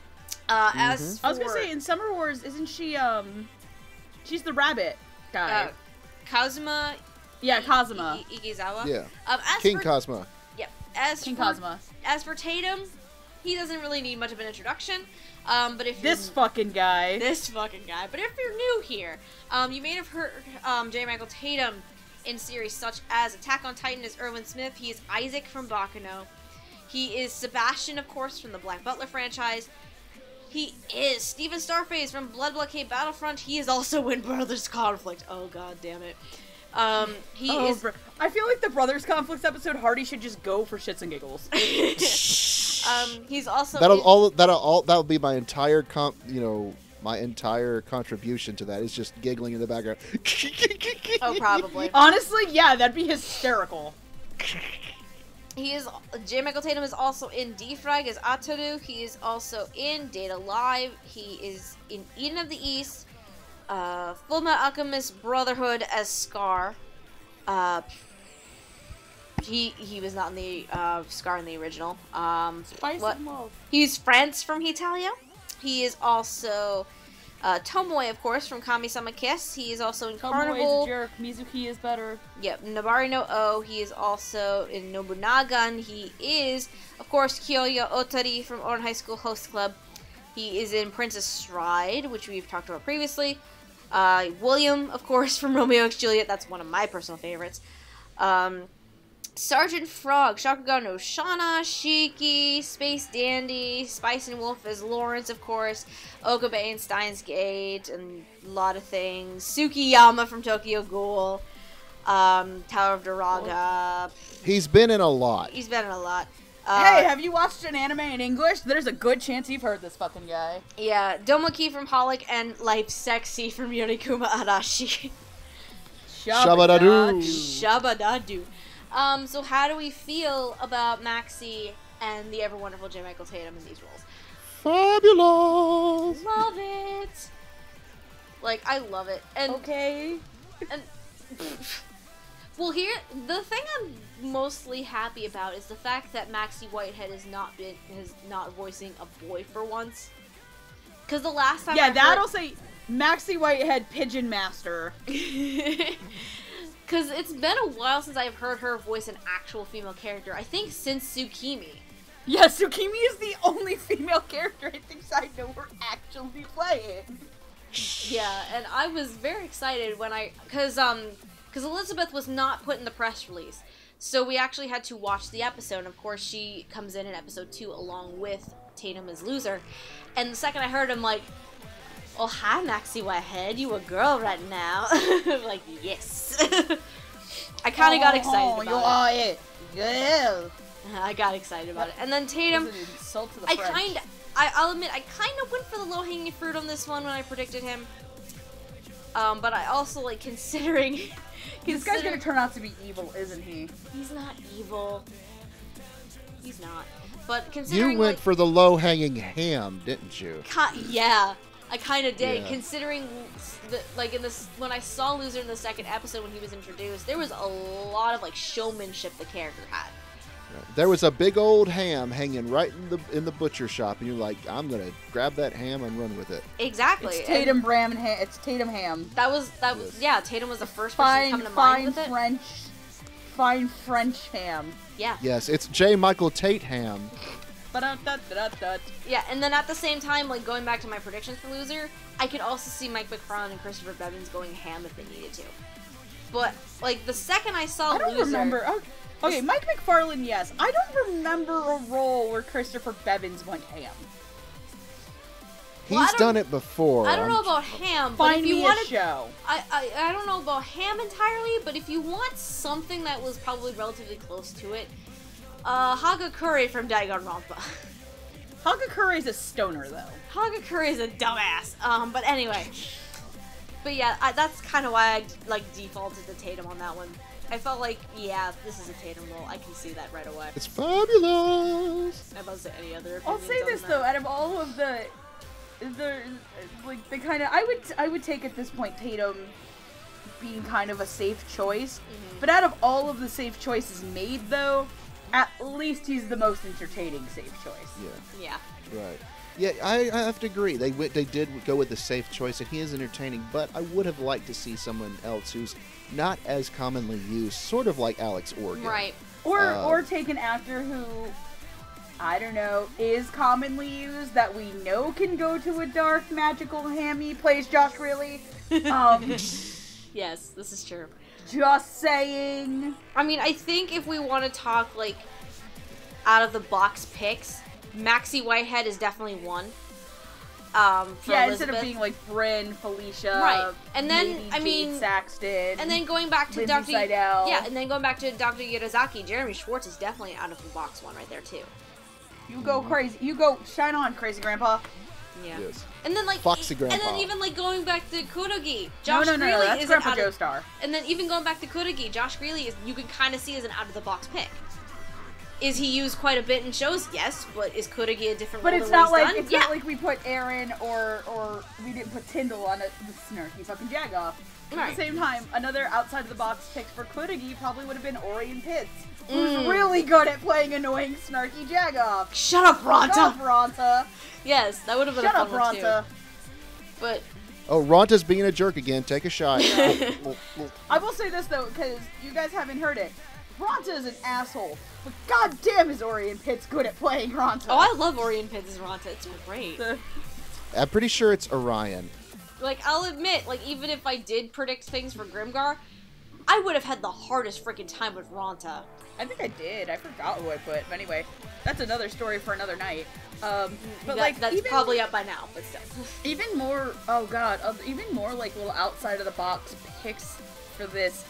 As for, I was gonna say, in Summer Wars, isn't she, she's the rabbit guy. Kazuma. Yeah, Kazuma. Ikizawa. Yeah. King Cosma. Yep. King Cosma. As for Tatum, he doesn't really need much of an introduction. But if this fucking guy. But if you're new here, you may have heard J. Michael Tatum in series such as Attack on Titan as Erwin Smith. He is Isaac from Baccano. He is Sebastian, of course, from the Black Butler franchise. He is Steven Starface from Blood Blockade Battlefront. He is also in Brothers Conflict. Oh god damn it. He is. I feel like the Brothers Conflicts episode, Hardy should just go for shits and giggles. He's also. That'll be my entire my entire contribution to that is just giggling in the background. Oh, probably. Honestly, yeah, that'd be hysterical. He is. J. Michael Tatum is also in D-Frag as Ataru. He is also in Data Live. He is in Eden of the East. Fullmetal Alchemist Brotherhood as Scar. He was not in the Scar in the original. Spice and Love. He's Franz from Hitalia. He is also Tomoe, of course, from Kami-sama Kiss. He is also in Carnival. Tomoe's a jerk. Mizuki is better. Yep, Nabari no O. He is also in Nobunaga, and he is, of course, Kyoya Otari from Oran High School Host Club. He is in Princess Stride, which we've talked about previously. William, of course, from Romeo X Juliet. That's one of my personal favorites. Sergeant Frog, Shakugan no Shana, Shiki, Space Dandy, Spice and Wolf as Lawrence, of course, Okabe and Steins Gate, and a lot of things. Tsukiyama from Tokyo Ghoul. Tower of Duraga. He's been in a lot. He's been in a lot. Hey, have you watched an anime in English? There's a good chance you've heard this fucking guy. Yeah, Domoki from Holic and Life Sexy from Yonikuma Arashi. Shabadadu. Shabadadu. So how do we feel about Maxie and the ever wonderful J. Michael Tatum in these roles? Fabulous. Love it. Like, I love it. And Okay. And well, here the thing I'm mostly happy about is the fact that Maxie Whitehead is not voicing a boy for once. Because the last time, that'll say Maxie Whitehead Pigeon Master. Because it's been a while since I've heard her voice an actual female character. I think since Tsukimi. Yeah, Tsukimi is the only female character I think I know we're actually playing. Yeah, and I was very excited when because Elizabeth was not put in the press release, so we actually had to watch the episode. And of course, she comes in episode 2 along with Tatum as Loser. And the second I heard him, like, "Oh, hi, Maxie Whitehead, you a girl right now?" Like, yes. I kind of got excited about it. Girl. I got excited about it, and then Tatum. An insult to the French. I'll admit, I kind of went for the low-hanging fruit on this one when I predicted him. But I also, like, considering... This guy's gonna turn out to be evil, isn't he? He's not evil. He's not. But considering, You went for the low-hanging ham, didn't you? Yeah, I kind of did. Yeah. Considering, when I saw Loser in the second episode when he was introduced, there was a lot of, like, showmanship the character had. There was a big old ham hanging right in the butcher shop, and you're like, I'm gonna grab that ham and run with it. Exactly. It's Tatum Bram and it's Tatum Ham. That was yeah. Tatum was the first person to come to mind with it. Fine French ham. Yeah. Yes, it's J. Michael Tate ham. Yeah, and then at the same time, like, going back to my predictions for Loser, I could also see Mike McFarlane and Christopher Bevins going ham if they needed to. But, like, the second I saw Loser... I don't remember... Okay, Mike McFarlane, yes. I don't remember a role where Christopher Bevins went ham. He's done it before. I don't know about ham, but if you Find me wanted... a show. I don't know about ham entirely, but if you want something that was probably relatively close to it, Hagakure from Danganronpa. Hagakure's a stoner, though. Hagakure is a dumbass. But anyway. But yeah, that's kind of why I, like, defaulted to Tatum on that one. I felt like, yeah, this is a Tatum role. I can see that right away. It's fabulous. I'm about to say any other I'll say this, though, out of all of the kind of, I would take at this point Tatum being kind of a safe choice. Mm-hmm. But out of all of the safe choices made, though, at least he's the most entertaining safe choice. Yeah. Yeah. Right. Yeah, I have to agree. They did go with the safe choice, and he is entertaining. But I would have liked to see someone else who's not as commonly used, sort of like Alex Organ. Right. Or take an actor who, I don't know, is commonly used that we know can go to a dark, magical hammy, plays Josh Greeley. Yes, this is true. Just saying. I mean, I think if we want to talk, like, out of the box picks, Maxie Whitehead is definitely one. For yeah, Elizabeth. instead of being like Bryn, Felicia, right, and then maybe Jade Saxton, and then going back to Lindsay Dr. Seidel. Yeah, and then going back to Dr. Yirazaki, Jeremy Schwartz is definitely out of the box one right there too. You go crazy, you go shine on, crazy grandpa. Yeah. Yes. And then, like, Foxy Grandpa. and then even, like, going back to Kurogi, No, Josh Greeley that's isn't Grandpa out of, Joestar. and then even going back to Kurogi, Josh Greeley is, you can kind of see as an out of the box pick. Is he used quite a bit in shows? Yes, but is Kurogi a different But role it's than not what he's like done? it's not like we put Aaron or we didn't put Tyndall on the snarky fucking Jagoff. At Right. the same time, another outside of the box pick for Kurogi probably would have been Orion Pitts, who's really good at playing annoying snarky Jagoff. Shut up, Ronta! Shut up, Ronta! Yes, that would have been Shut a up, fun one too. Ronta! But Oh, Ronta's being a jerk again. Take a shot. I will say this though, because you guys haven't heard it. Ronta is an asshole, but goddamn is Orion Pitts good at playing Ronta. oh, I love Orion Pitts as Ronta. It's great. I'm pretty sure it's Orion. Like, I'll admit, like, even if I did predict things for Grimgar, I would have had the hardest freaking time with Ronta. I think I did. I forgot who I put. But anyway, that's another story for another night. But That's even, probably up by now, but still. even more. Oh god, even more like little outside of the box picks for this.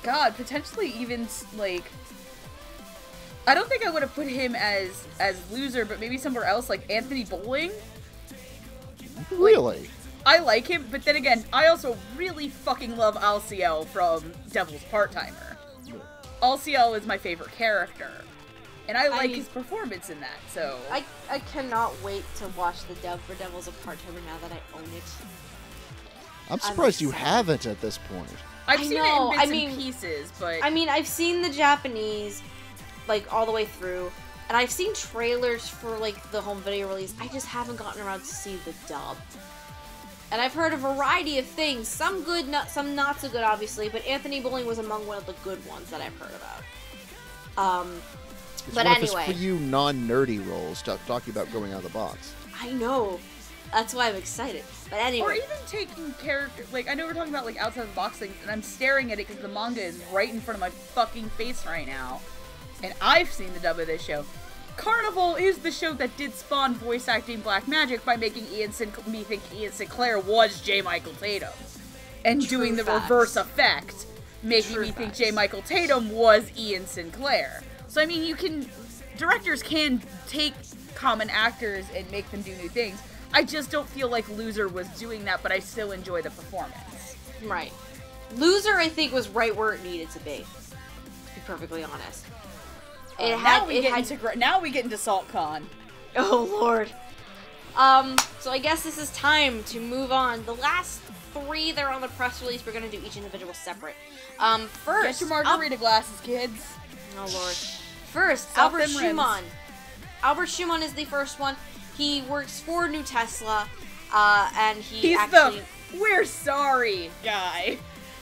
God, potentially even, like... I don't think I would have put him as loser, but maybe somewhere else, like Anthony Bowling. Really? I like him, but then again, I also really fucking love Alciel from Devil's Part-Timer. Alciel is my favorite character. And I like his performance in that, so... I cannot wait to watch the dub for Devil's a Part-Timer now that I own it. I'm surprised you haven't at this point. I've seen it in bits and pieces, but... I mean, I've seen the Japanese, like, all the way through, and I've seen trailers for, like, the home video release. I just haven't gotten around to see the dub. And I've heard a variety of things, some good, some not so good, obviously, but Anthony Bowling was among one of the good ones that I've heard about. It's but one anyway. Of his for you non-nerdy roles, talking about going out of the box. I know. That's why I'm excited. But anyway. Or even taking character, like, I know we're talking about, like, outside the box things, and I'm staring at it because the manga is right in front of my fucking face right now. And I've seen the dub of this show. Carnival is the show that did spawn voice acting Black Magic by making me think Ian Sinclair was J. Michael Tatum. And doing the reverse effect, making me think J. Michael Tatum was Ian Sinclair. So, I mean, directors can take common actors and make them do new things. I just don't feel like Loser was doing that, but I still enjoy the performance. Right. Loser, I think, was right where it needed to be perfectly honest. Now we get into SaltCon. Oh, Lord. So I guess this is time to move on. The last three that are on the press release, we're going to do each individual separate. First... Get your margarita glasses, kids. Oh, Lord. First, Albert Schumann. Albert Schumann is the first one. He works for New Tesla, and he's actually... the "we're sorry" guy.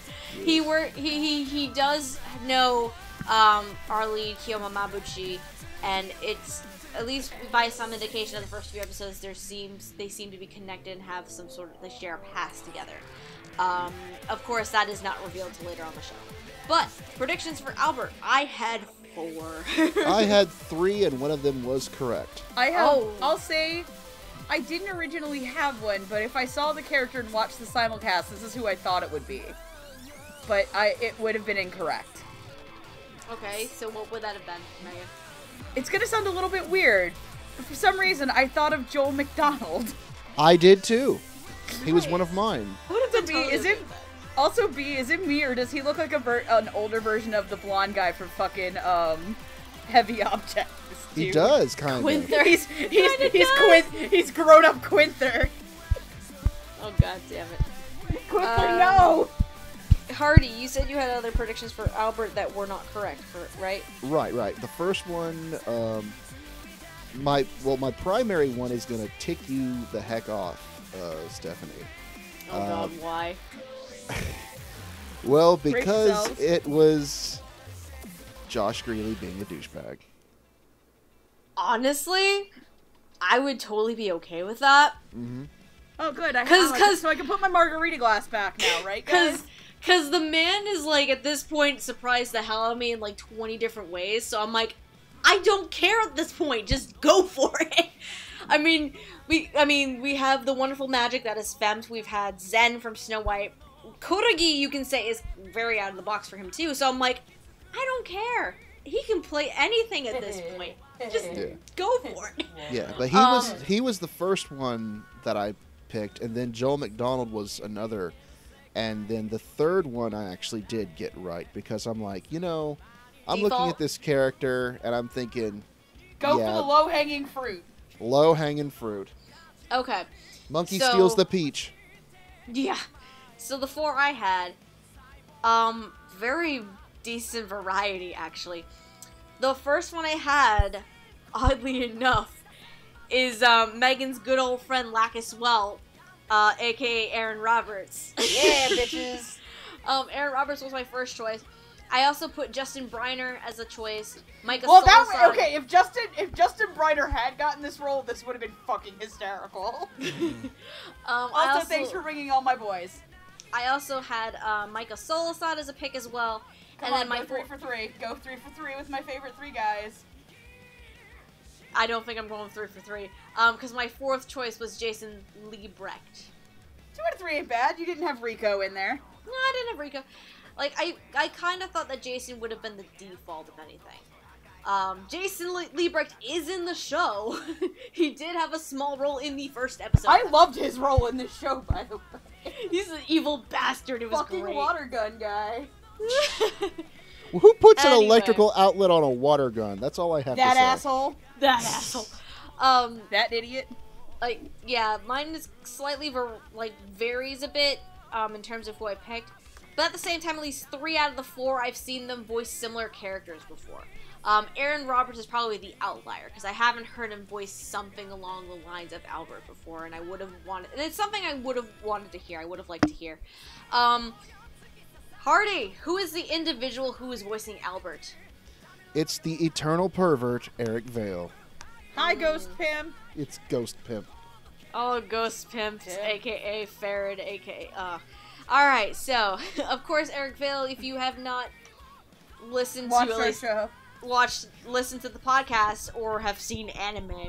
He does know Arlie Kiyoma Mabuchi, and it's, at least by some indication of the first few episodes, they seem to be connected and have some sort of, they share a past together. Of course, that is not revealed till later on the show. But predictions for Albert, I had 4. I had 3, and one of them was correct. I'll say, I didn't originally have one, but if I saw the character and watched the simulcast, this is who I thought it would be. But it would have been incorrect. Okay, so what would that have been, Megan? It's gonna sound a little bit weird, but for some reason, I thought of Joel McDonald. I did too. He was one of mine. Who did the Also, B, is it me, or does he look like an older version of the blonde guy from fucking, Heavy Objects? He does, kind of. Quinther. He's grown up Quinther. Oh, god damn it. Quinther, no! Hardy, you said you had other predictions for Albert that were not correct, right? Right. The first one, my primary one is gonna tick you the heck off, Stephanie. Oh god, why? Well, because it was Josh Greeley being a douchebag. Honestly, I would totally be okay with that. Mm-hmm. Oh, good. So I can put my margarita glass back now, right, guys? Because the man is, like, at this point, surprised the hell out of me in, like, 20 different ways. So I'm like, I don't care at this point. Just go for it. I mean, we have the wonderful magic that is Femmes. We've had Zen from Snow White. Kuragi, you can say, is very out of the box for him, too. So I'm like, I don't care. He can play anything at this point. Just go for it. Yeah, but he was the first one that I picked, and then Joel McDonald was another. And then the third one I actually did get right, because I'm like, I'm looking at this character, and I'm thinking... Go for the low-hanging fruit. Low-hanging fruit. Okay. Monkey steals the peach. Yeah. So the 4 I had, very decent variety, actually. The first one I had, oddly enough, is Megan's good old friend Lacus Well, aka Aaron Roberts. Yeah, bitches. Aaron Roberts was my first choice. I also put Justin Briner as a choice. Micah if Justin Briner had gotten this role, this would have been fucking hysterical. Also, thanks for bringing all my boys. I also had Micah Solasad as a pick as well. Come on, go 3 for 3. Go 3 for 3 with my favorite 3 guys. I don't think I'm going 3 for 3. Because my 4th choice was Jason Liebrecht. 2 out of 3 ain't bad. You didn't have Rico in there. No, I didn't have Rico. Like, I kind of thought that Jason would have been the default, if anything. Jason Liebrecht is in the show. He did have a small role in the first episode. I loved his role in this show, by the way. He's an evil bastard. It was fucking great. water gun guy. Well, who puts an Anyway. electrical outlet on a water gun? That's all I have to say. That asshole. That asshole. That idiot. Like, yeah, mine is slightly, varies a bit, in terms of who I picked. But at the same time, at least 3 out of the 4, I've seen them voice similar characters before. Aaron Roberts is probably the outlier, because I haven't heard him voice something along the lines of Albert before, and I would have wanted, and it's something I would have wanted to hear, I would have liked to hear. Hardy, who is the individual who is voicing Albert? It's the eternal pervert, Eric Vale. Hi, Ghost Pimp. It's Ghost Pimp. Oh, Ghost Pimps, aka Farrad, aka, Alright, so, of course, Eric Vale, if you have not listened Watch to our show. listen to the podcast or have seen anime,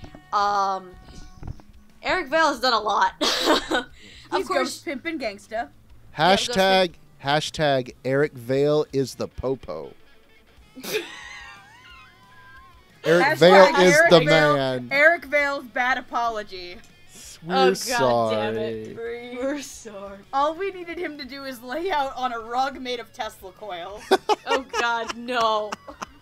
Eric Vale has done a lot. He's Ghost Pimp and Gangsta. Hashtag Eric Vale is the popo. Eric Vale is the man. Eric Vale's bad apology. We're God damn sorry. it. We're sorry. All we needed him to do is lay out on a rug made of Tesla coils. Oh god, no.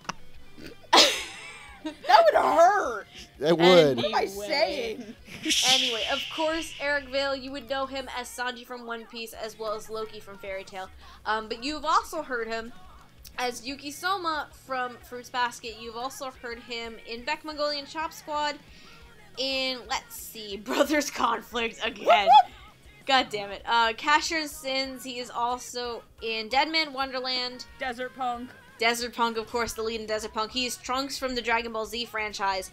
That would hurt. It would. What am I saying? Anyway, of course, Eric Vale, you would know him as Sanji from One Piece as well as Loki from Fairy Tail. But you've also heard him as Yuki Soma from Fruits Basket. You've also heard him in Beck Mongolian Chop Squad. In, let's see, Brothers Conflict again. God damn it. Casher Sins, he is also in Deadman Wonderland. Desert Punk. Desert Punk, of course, the lead in Desert Punk. He is Trunks from the Dragon Ball Z franchise.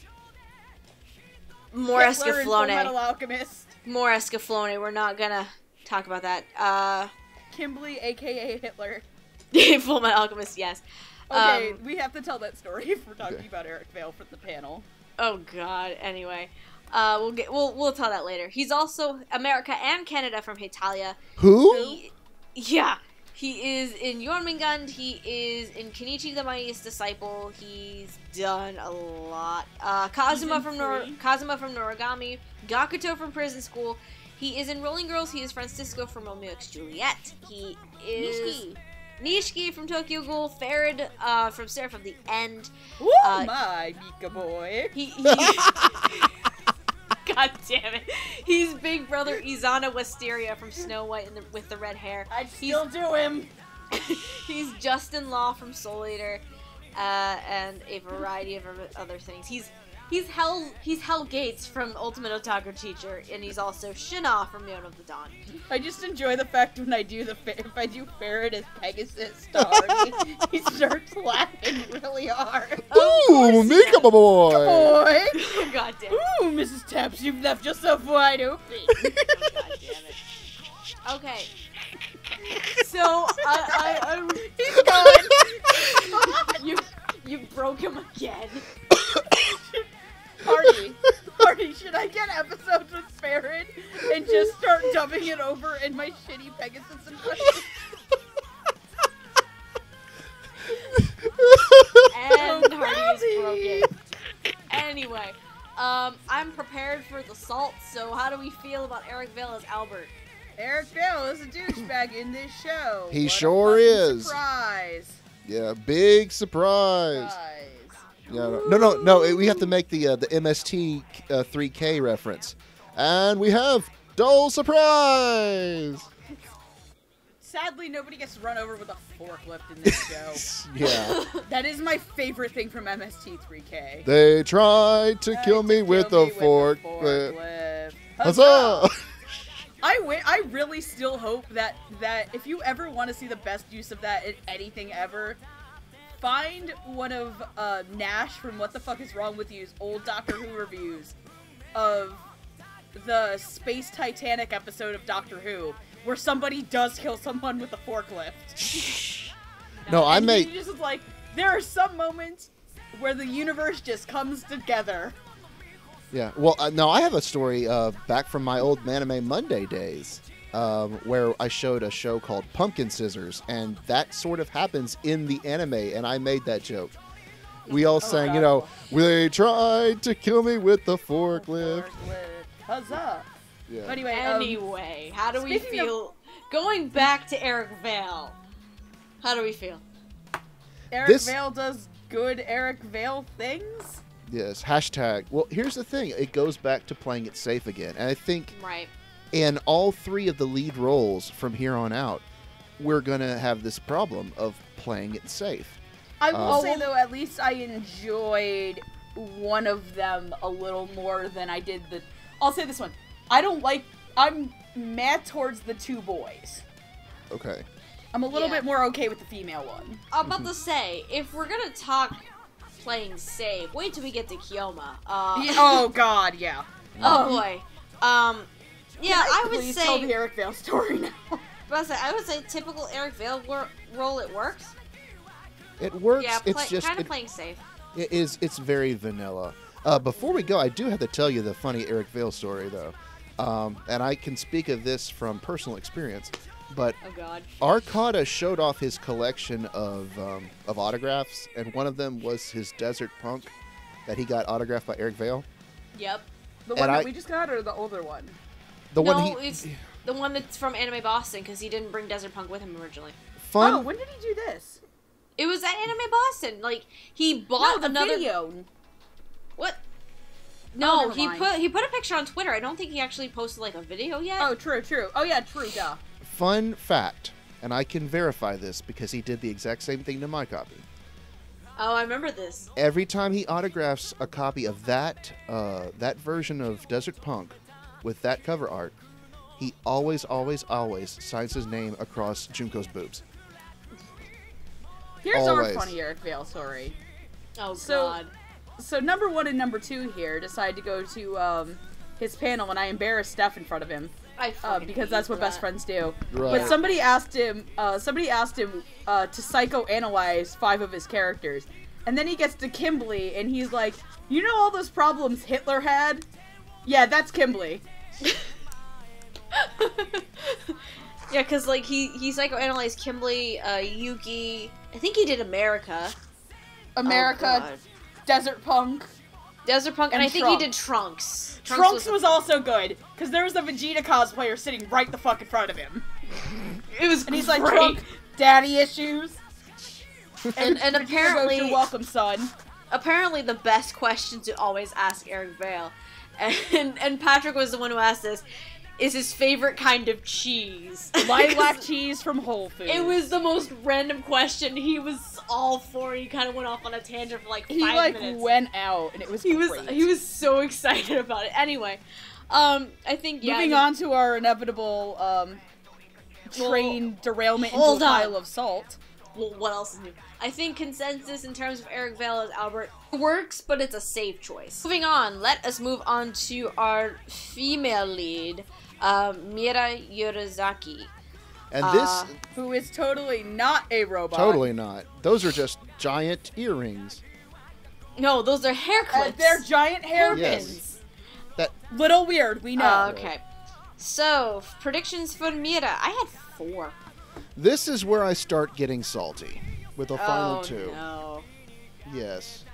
More Hitler and Full Metal Escaflowne. Alchemist. More Escaflowne. We're not gonna talk about that. Kimberly, aka Hitler. Full Metal Alchemist, yes. Okay, we have to tell that story if we're talking about Eric Vale for the panel. Oh god. Anyway, we'll tell that later. He's also America and Canada from Hetalia. Who? He is in Jormungand. He is in Kenichi the Mightiest Disciple. He's done a lot. Kazuma from Noragami. Gakuto from Prison School. He is in Rolling Girls. He is Francisco from Romeo x Juliet. He is Nishiki from Tokyo Ghoul. Farrad from Seraph of the End. Woo, my Mika boy. God damn it. He's Big Brother Izana Wisteria from Snow White with the red hair. I'd still do him. He's Justin Law from Soul Eater, and a variety of other things. He's Hell Gates from Ultimate Otaku Teacher, and he's also Shina from Neon of the Dawn. I just enjoy the fact when I do if I do Farrad as Pegasus Star, he starts laughing really hard. Ooh, Mika boy. Boy. Oh, God damn it. Ooh, Mrs. Taps, you've left yourself wide open. Oh, God damn it. Okay. So, He's gone. you broke him again. Hardy, should I get episodes with Farrad and just start dubbing it over in my shitty Pegasus impression? And Hardy is broken. Anyway, I'm prepared for the salt, so how do we feel about Eric Vale as Albert? Eric Vale is a douchebag in this show. He What sure a fucking is. Surprise. Yeah, big surprise. Yeah, no. We have to make the MST 3K reference, and we have dull surprise. Sadly, nobody gets run over with a forklift in this show. Yeah. That is my favorite thing from MST3K. They tried to kill me with a forklift. Huzzah! I really still hope that if you ever want to see the best use of that in anything ever, find one of Nash from What the Fuck Is Wrong With You's old Doctor Who reviews of the Space Titanic episode of Doctor Who, where somebody does kill someone with a forklift. No, I And make. he just is like, there are some moments where the universe just comes together. Yeah. Well, no, I have a story back from my old Anime Monday days. where I showed a show called Pumpkin Scissors, and that sort of happens in the anime, and I made that joke. We all sang, they tried to kill me with the forklift. Huzzah! Yeah. Anyway, how do we feel? Going back to Eric Vale, how do we feel? Eric Vale does good Eric Vale things? Yes, hashtag. Well, here's the thing. It goes back to playing it safe again. And I think in all three of the lead roles from here on out, we're going to have this problem of playing it safe. I will say, though, at least I enjoyed one of them a little more than I did the... I'll say this one. I'm mad towards the two boys. Okay. I'm a little bit more okay with the female one. I'm about to say, if we're gonna talk playing safe, wait till we get to Kyoma. Oh god, yeah. Oh boy. I would say... tell the Eric Vale story now. I would say typical Eric Vale role, it works. It works. Yeah, it's just kind of playing safe. It's very vanilla. Before we go, I do have to tell you the funny Eric Vale story, though. And I can speak of this from personal experience. But Arcada showed off his collection of autographs, and one of them was his Desert Punk that he got autographed by Eric Vale. Yep. The one that we just got, or the older one? It's the one that's from Anime Boston, because he didn't bring Desert Punk with him originally. Oh, when did he do this? It was at Anime Boston. Like, he bought another video. What? No, he put a picture on Twitter. I don't think he actually posted like a video yet. Oh, true. Oh yeah, true. Duh. Fun fact, and I can verify this because he did the exact same thing to my copy. Oh, I remember this. Every time he autographs a copy of that version of Desert Punk with that cover art, he always signs his name across Junko's boobs. Here's our funny Eric Vale story. Oh, God. So number 1 and number 2 here decided to go to his panel, and I embarrassed Steph in front of him. Because that's what best friends do. Right. But somebody asked him to psychoanalyze 5 of his characters. And then he gets to Kimberly, and he's like, you know all those problems Hitler had? Yeah, that's Kimberly. Yeah, because, like, he psychoanalyzed Kimberly, Yuki... I think he did America. Desert Punk, and I think he did Trunks. Trunks was also good, because there was a Vegeta cosplayer sitting right the fuck in front of him. It was and he's like, Trunk, daddy issues. And apparently... You're welcome, son. Apparently the best question to always ask Eric Vale, and Patrick was the one who asked this, is his favorite kind of cheese. Lilac cheese from Whole Foods. It was the most random question. He was all for it. He kind of went off on a tangent for like 5 minutes. He went out, and it was great. He was so excited about it. Anyway, I think, Moving on to our inevitable, train derailment into a pile of salt. Well, what else is new? I think consensus in terms of Eric Vale is Albert. It works, but it's a safe choice. Moving on, let us move on to our female lead, Mira Yorizaki. And this... who is totally not a robot. Totally not. Those are just giant earrings. No, those are hair clips. They're giant hairpins. Yes. That... Little weird, we know. Okay. So, predictions for Mira. I had 4. This is where I start getting salty with the final 2. No. Yes.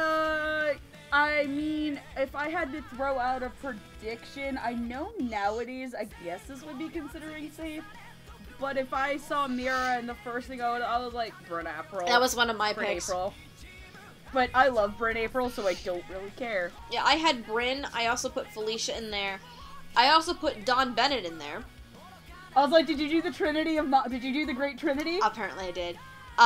I mean, if I had to throw out a prediction, I know nowadays I guess this would be considering safe. But if I saw Mira and the first thing I was like, Bryn April. That was one of my Bryn picks. April. But I love Bryn April, so I don't really care. Yeah, I had Bryn. I also put Felicia in there. I also put Dawn Bennett in there. I was like, did you do the Trinity of... Did you do the Great Trinity? Apparently I did.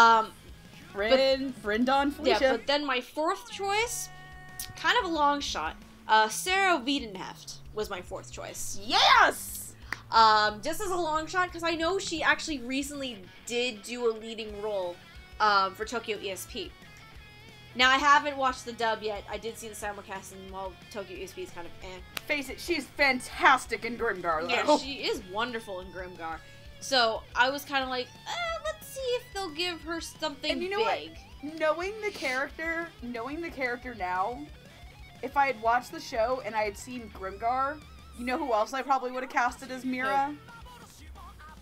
Bryn, Dawn, Felicia. Yeah, but then my 4th choice, kind of a long shot, Sarah Wiedenheft was my 4th choice. Yes! Just as a long shot, because I know she actually recently did do a leading role for Tokyo ESP. Now, I haven't watched the dub yet. I did see the simulcast, and while Tokyo ESP is kind of eh. Face it, she's fantastic in Grimgar, though. Yeah, she is wonderful in Grimgar. So, I was kind of like, let's see if they'll give her something and you know big. What? Knowing the character now, if I had watched the show and I had seen Grimgar, you know who else I probably would have casted as Mira?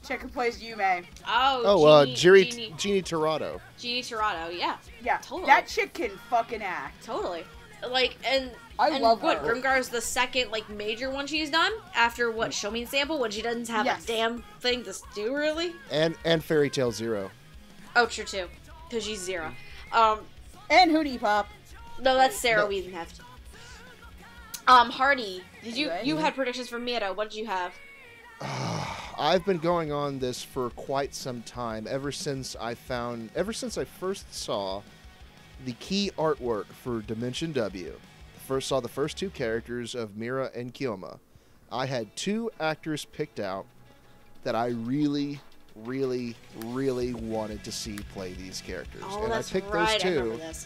chick who plays Yume. Oh, Jeannie Tirado. Jeannie Tirado, yeah. Yeah, totally. That chick can fucking act. Totally. Like, and I love what, her. Grimgar's the second, like, major one she's done? After, what, Show Me Sample, when she doesn't have a damn thing to do, really? And Fairy Tail Zero. Oh, true, too. Because she's Zero. And Hootie Pop. No, that's Sarah Wiedenheft. Hardy, you had predictions for Mira. What did you have? I've been going on this for quite some time, ever since I first saw the key artwork for Dimension W. Saw the first two characters of Mira and Kyoma. I had two actors picked out that I really, really, really wanted to see play these characters. Oh, and that's I picked right. those two I remember this.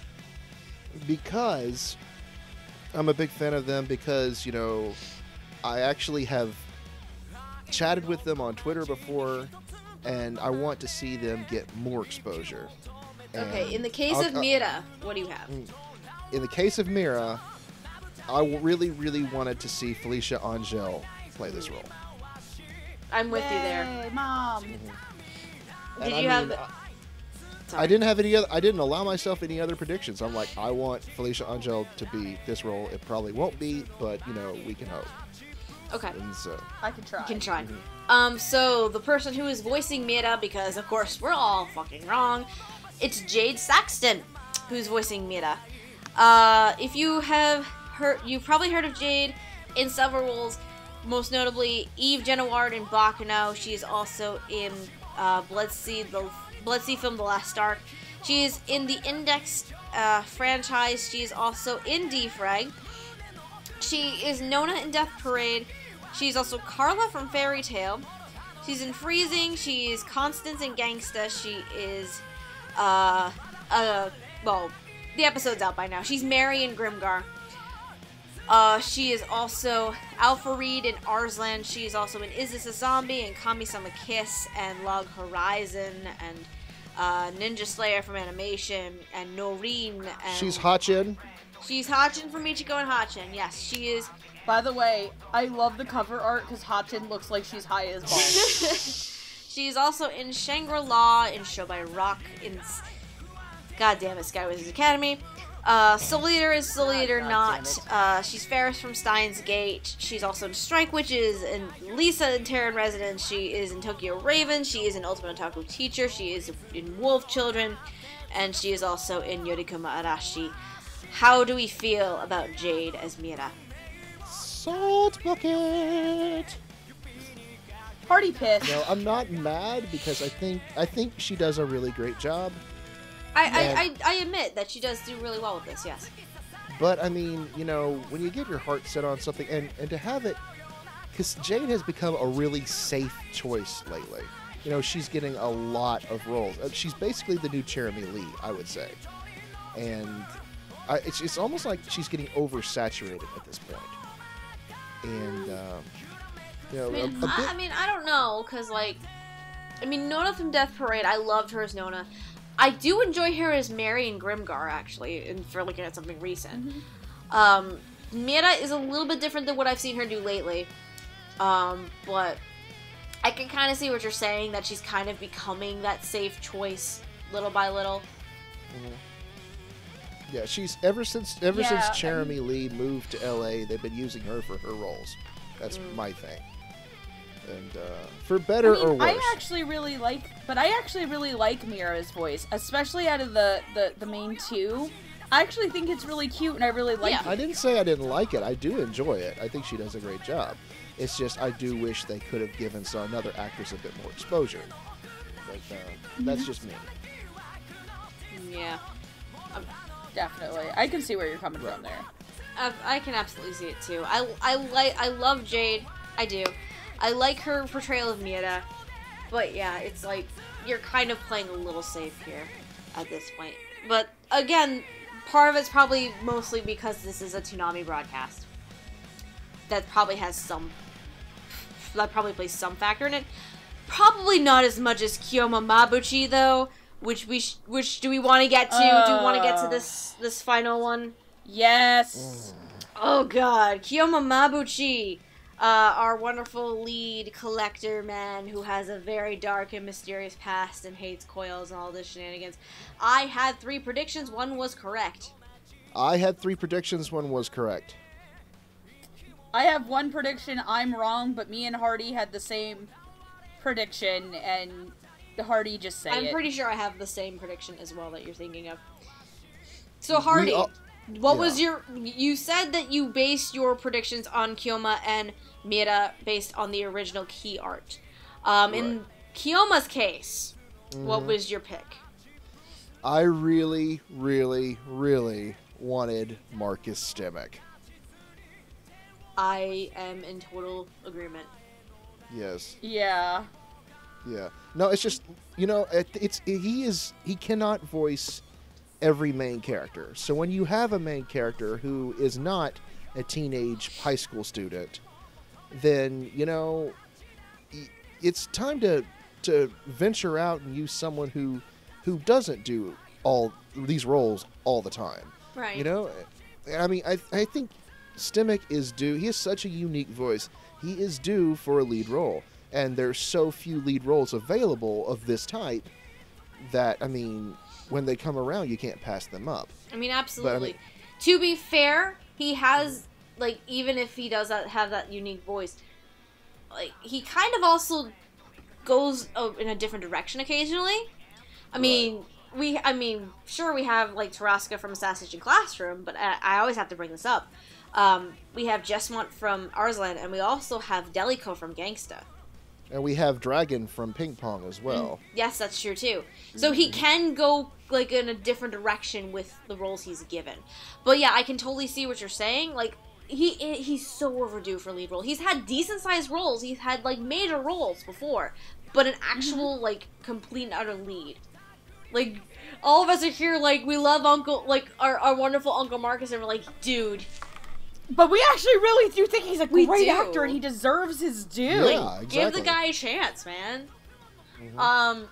because I'm a big fan of them, because, you know, I actually have chatted with them on Twitter before, and I want to see them get more exposure. Okay, in the case of Mira, what do you have? In the case of Mira, I really, really wanted to see Felicia Angel play this role. I'm with you there. Hey, Mom. Did you have? I didn't have any other. I didn't allow myself any other predictions. I'm like, I want Felicia Angel to be this role. It probably won't be, but you know, we can hope. Okay. And so, I can try. You can try. So the person who is voicing Mira, because of course we're all fucking wrong, it's Jade Saxton who's voicing Mira. If you have heard, you've probably heard of Jade in several roles, most notably Eve Genoward in Baccano. She is also in Bloodseed film The Last Ark. She is in the Index franchise. She is also in Defrag. She is Nona in Death Parade. She's also Carla from Fairy Tail. She's in Freezing. She is Constance in Gangsta. She is, well, the episode's out by now. She's Mary in Grimgar. She is also Alpha Reed in Arslan. She is also in Is This a Zombie? And Kami-sama Kiss and Log Horizon and Ninja Slayer from Animation and Noreen. And she's Hachin. She's Hachin from Ichigo and Hachin. Yes, she is. By the way, I love the cover art because Hachin looks like she's high as balls. She's also in Shangri-La, in Show by Rock, in God damn it, Sky Wizards Academy. Soul Eater is Soul Eater not. She's Ferris from Steins Gate. She's also in Strike Witches and Lisa in Terran Residence. She is in Tokyo Raven. She is in Ultimate Otaku Teacher. She is in Wolf Children. And she is also in Yorikuma Arashi. How do we feel about Jade as Mira? Salt bucket. Party piss. No, I'm not mad because I think she does a really great job. I admit that she does do really well with this, yes. But I mean, you know, when you get your heart set on something, and to have it, because Jade has become a really safe choice lately. You know, she's getting a lot of roles. She's basically the new Jeremy Lee, I would say, and it's almost like she's getting oversaturated at this point. And you know, I mean, I don't know, because like, I mean, Nona from Death Parade, I loved her as Nona. I do enjoy her as Mary in Grimgar, actually, and for looking at something recent. Mira is a little bit different than what I've seen her do lately, but I can kind of see what you're saying, that she's kind of becoming that safe choice little by little. Yeah, she's ever since Jeremy Lee moved to LA, they've been using her for her roles. That's my thing. And for better or worse. I actually really like Mira's voice, especially out of the main two. I actually think it's really cute, and I really like it. I didn't say I didn't like it. I do enjoy it. I think she does a great job. It's just I do wish they could have given another actress a bit more exposure. But that's just me. Yeah. Definitely. I can see where you're coming from there. I can absolutely see it too. I love Jade. I do. I like her portrayal of Mira. But yeah, it's like you're kind of playing a little safe here at this point. But again, part of it's probably mostly because this is a Toonami broadcast. That probably plays some factor in it. Probably not as much as Kyoma Mabuchi though. Which do we want to get to? Do we want to get to this final one? Yes. Oh god, Kyoma Mabuchi. Our wonderful lead collector man who has a very dark and mysterious past and hates coils and all this shenanigans. I had 3 predictions, 1 was correct. I had 3 predictions, 1 was correct. I have 1 prediction, I'm wrong, but me and Hardy had the same prediction, and Hardy just say I'm it. pretty sure I have the same prediction as well that you're thinking of. So Hardy, what was your... You said that you based your predictions on Kyoma and Mira based on the original key art. Right. In Kyoma's case, what was your pick? I really, really, really wanted Marcus Stimac. I am in total agreement. Yes. Yeah. Yeah. No, it's just, you know, he cannot voice every main character. So when you have a main character who is not a teenage high school student, then, you know, it's time to venture out and use someone who doesn't do all these roles all the time. Right. You know, I mean, I think Stimac is due. He has such a unique voice. He is due for a lead role. And there's so few lead roles available of this type that, I mean, when they come around, you can't pass them up. I mean, absolutely. But, I mean, to be fair, he has, like, even if he does have that unique voice, like, he kind of also goes in a different direction occasionally. I mean, sure, we have, like, Taraska from Assassination Classroom, but I always have to bring this up. We have Jesmont from Arslan, and we also have Delico from Gangsta. And we have Dragon from Ping Pong as well. Yes, that's true, too. So he can go, like, in a different direction with the roles he's given. But, yeah, I can totally see what you're saying. Like, he's so overdue for lead role. He's had decent-sized roles. He's had, like, major roles before. But an actual, like, complete and utter lead. Like, all of us are here, like, we love Uncle, like, our wonderful Uncle Marcus, and we're like, dude. But we actually really do think he's a We great do. actor, and he deserves his due. Yeah, Like, exactly. give the guy a chance, man. I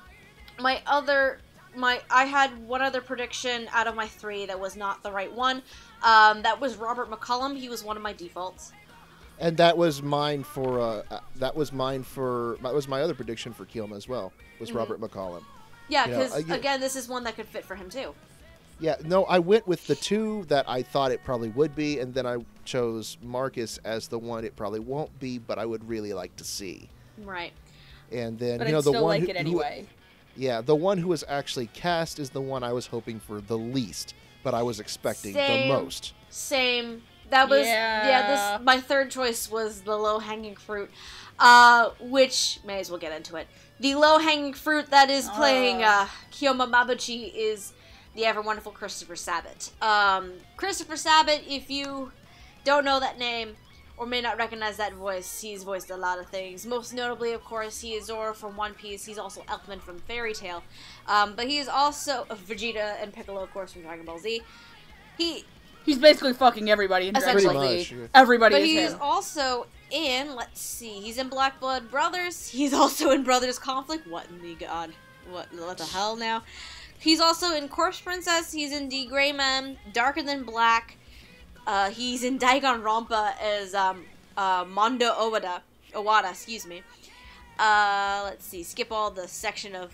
had one other prediction out of my 3 that was not the right one. That was Robert McCollum. He was one of my defaults. And that was mine for, that was my other prediction for Kyoma as well, was Robert McCollum. Yeah, You know, because, again, this is one that could fit for him, too. Yeah, no, I went with the 2 that I thought it probably would be, and then I chose Marcus as the one it probably won't be, but I would really like to see. Right. And then, But you know, I'd the still one like it anyway. yeah, the one who was actually cast is the one I was hoping for the least, but I was expecting Same. the most. Same. That was, Yeah. my third choice was the low-hanging fruit, which, may as well get into it. The low-hanging fruit that is playing Kyoma Mabuchi is the ever-wonderful Christopher Sabat. Christopher Sabat, if you don't know that name, or may not recognize that voice, he's voiced a lot of things. Most notably, of course, he is Zoro from One Piece. He's also Elfman from Fairy Tail. But he is also Vegeta and Piccolo, of course, from Dragon Ball Z. He's basically fucking everybody in Dragon Ball Pretty Z. much, yeah. Everybody But is he's him. also in, let's see, he's in Black Blood Brothers. He's also in Brothers Conflict. What in the god? What the hell now? He's also in Corpse Princess. He's in D. Gray Man, Darker Than Black. He's in Daigon Rampa as Mondo Owada, excuse me. Let's see, skip all the section of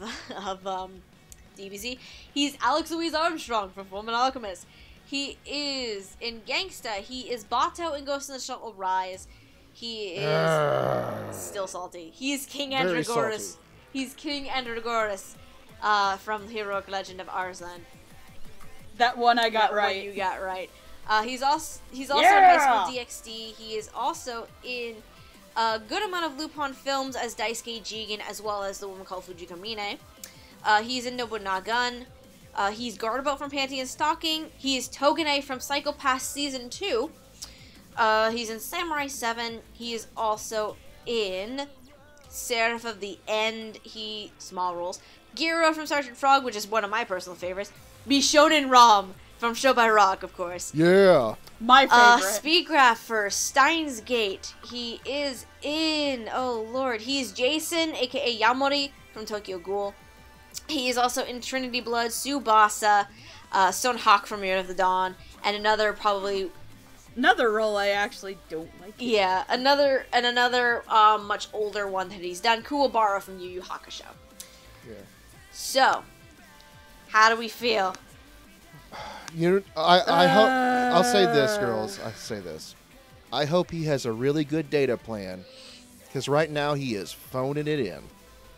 DBZ. He's Alex Louise Armstrong from Fullmetal Alchemist. He is in Gangsta. He is Bato in Ghost in the Shell Rise. He is still salty. He's King Very Andragoras. salty. He's King Andragoras from the Heroic Legend of Arslan. That one I got That one right. you got right. He's also in High School DxD. He is also in a good amount of Lupin films as Daisuke Jigen, as well as the woman called Fujikamine. He's in Nobunagun. He's Gardabout from Panty and Stocking. He is Togane from Psycho Pass Season 2. He's in Samurai 7. He is also in Seraph of the End. Small roles. Giro from Sergeant Frog, which is one of my personal favorites. Bishonen Ram from Show by Rock, of course. Yeah. My favorite. Speedgraph for Steins Gate. He is in, oh lord, he's Jason, aka Yamori from Tokyo Ghoul. He is also in Trinity Blood, Tsubasa, Stone Hawk from Mirror of the Dawn, and another probably Another role I actually don't like. Yeah, another much older one that he's done, Kuwabara from Yu Yu Hakusho. Yeah. So, how do we feel? I hope. I'll say this, girls. I say this. I hope he has a really good data plan, because right now he is phoning it in.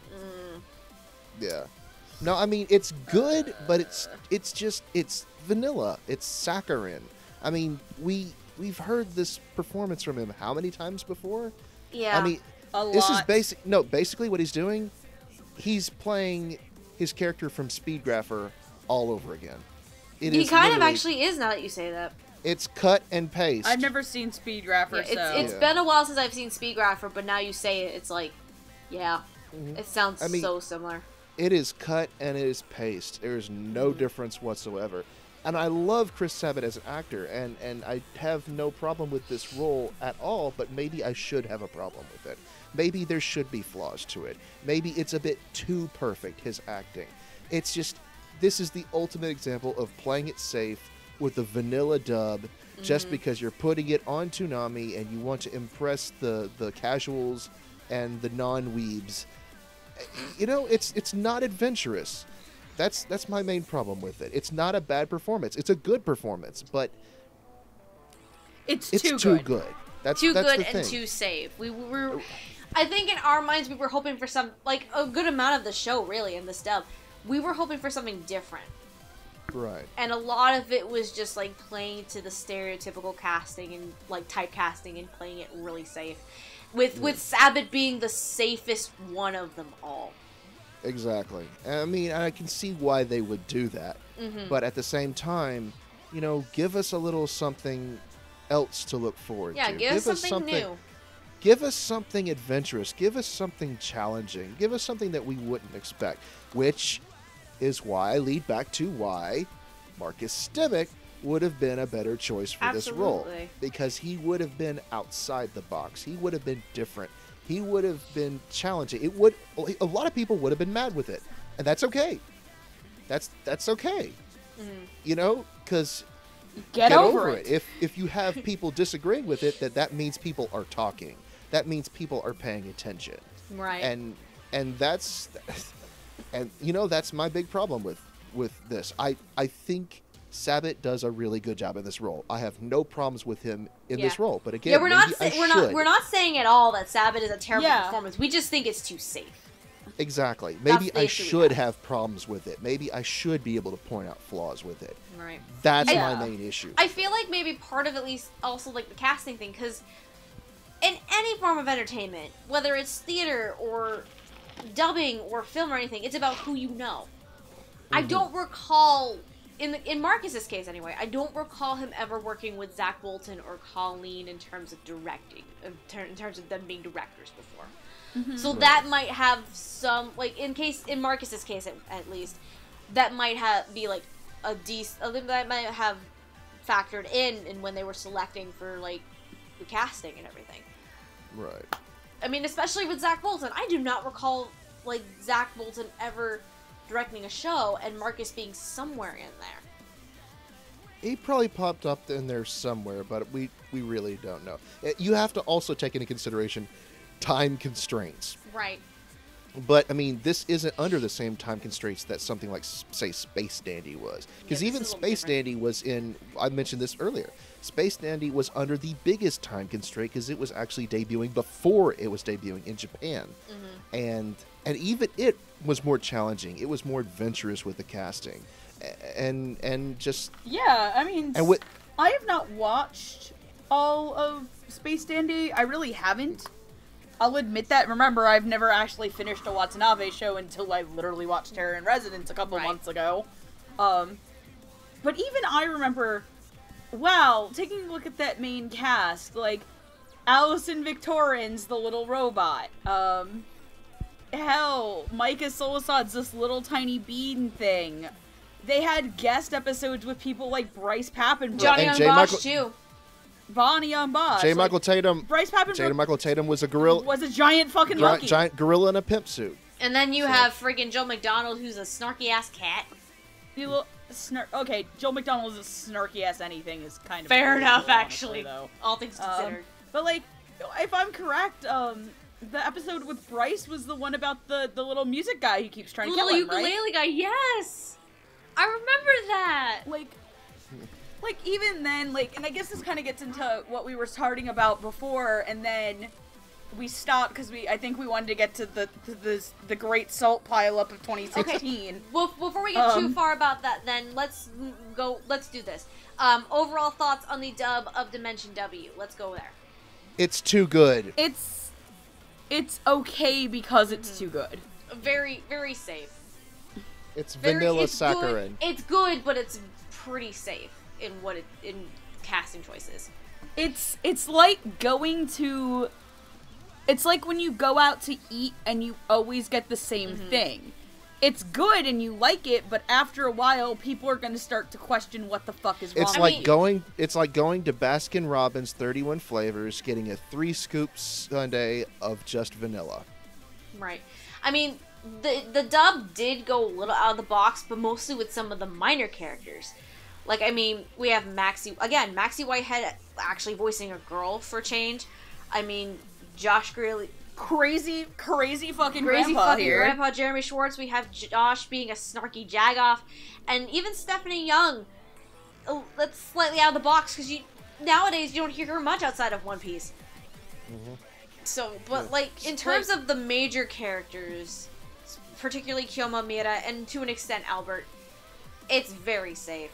Yeah. No, I mean it's good, but it's vanilla. It's saccharine. I mean, we've heard this performance from him how many times before? Yeah. I mean, this is basically what he's doing. He's playing his character from Speedgrapher all over again. He kind of actually is, now that you say that. It's cut and paste. I've never seen Speedgrapher, yeah, it's been a while since I've seen Speedgrapher, but now you say it, it's like, yeah, it sounds so similar. It is cut and it is paste. There is no difference whatsoever. And I love Chris Sabat as an actor, and I have no problem with this role at all, but maybe I should have a problem with it. Maybe there should be flaws to it. Maybe it's a bit too perfect, his acting. It's just, this is the ultimate example of playing it safe with a vanilla dub, just because you're putting it on Toonami and you want to impress the casuals and the non-weebs. You know, it's not adventurous. That's my main problem with it. It's not a bad performance. It's a good performance, but it's too good. That's too good and the thing. too safe. We were, I think in our minds we were hoping for some, like, a good amount of the show really in this dub. We were hoping for something different. Right. And a lot of it was just like playing to the stereotypical casting and like typecasting and playing it really safe. With Sabat being the safest one of them all. Exactly. I mean, I can see why they would do that. But at the same time, you know, give us a little something else to look forward to. Yeah, give us something new. Give us something adventurous. Give us something challenging. Give us something that we wouldn't expect. Which is why I lead back to why Marcus Stimac would have been a better choice for this role. Because he would have been outside the box. He would have been different. He would have been challenging. A lot of people would have been mad with it. And that's okay. That's okay. You know, because get over it. If you have people disagreeing with it, that means people are talking. That means people are paying attention. Right. And that's and you know, that's my big problem with this. I think Sabat does a really good job in this role. I have no problems with him in this role. But again, we're not saying at all that Sabat is a terrible performance. We just think it's too safe. Exactly. Maybe I should have problems with it. Maybe I should be able to point out flaws with it. Right. That's my main issue. I feel like maybe part of at least also like the casting thing, because in any form of entertainment, whether it's theater or dubbing or film or anything, it's about who you know. I don't recall, in Marcus's case anyway, I don't recall him ever working with Zach Bolton or Colleen in terms of directing, in terms of them being directors before. So that might have some, like, in Marcus's case at least, that might be like that might have factored in when they were selecting for like the casting and everything. Right. I mean, especially with Zach Bolton, I do not recall like Zach Bolton ever directing a show and Marcus being somewhere in there. He probably popped up in there somewhere, but we really don't know. You have to also take into consideration time constraints. Right. But, I mean, this isn't under the same time constraints that something like, say, Space Dandy was. Because even Space Dandy was in, I mentioned this earlier, Space Dandy was under the biggest time constraint because it was actually debuting before it was debuting in Japan. And even it was more challenging. It was more adventurous with the casting. And just... Yeah, I mean, I have not watched all of Space Dandy. I really haven't. I'll admit that. Remember, I've never actually finished a Watanabe show until I literally watched Terror in Residence a couple months ago. But even I remember, wow, taking a look at that main cast, like, Alison Victorins, the little robot. Hell, Micah Solosad's this little tiny bean thing. They had guest episodes with people like Bryce Pappenbrook. Johnny Young Bosch, too. Bonnie on Bosch. J. Michael Tatum. Bryce Pappenbrook. Michael Tatum was a gorilla. Was a giant fucking monkey. Giant gorilla in a pimp suit. And then you have friggin' Joe McDonald, who's a snarky ass cat. Okay, Joel McDonald's as snarky as anything is kind of fair enough, honestly, actually. though. All things considered. But like, if I'm correct, the episode with Bryce was the one about the little music guy who keeps trying to kill him, right? Little ukulele guy, yes! I remember that! Like, even then, like, and I guess this kind of gets into what we were starting about before, and then we stopped because I think we wanted to get to the Great Salt pileup of 2016. Okay. Well, before we get too far about that, then let's do this. Overall thoughts on the dub of Dimension W. Let's go there. It's too good. It's okay because it's too good. Very, very safe. It's vanilla it's saccharin. It's good, but it's pretty safe in casting choices. It's like going to... It's like when you go out to eat and you always get the same thing. It's good and you like it, but after a while, people are going to start to question what the fuck is wrong. It's like going to Baskin Robbins 31 flavors, getting a 3-scoop sundae of just vanilla. Right. I mean, the dub did go a little out of the box, but mostly with some of the minor characters. Like, I mean, we have Maxie Whitehead actually voicing a girl for change. I mean, Josh Greeley. Crazy fucking grandpa here. Grandpa Jeremy Schwartz. We have Josh being a snarky jagoff, and even Stephanie Young. That's slightly out of the box because nowadays you don't hear her much outside of One Piece. So, but like in terms of the major characters, particularly Kyoma Mira and to an extent Albert, it's very safe.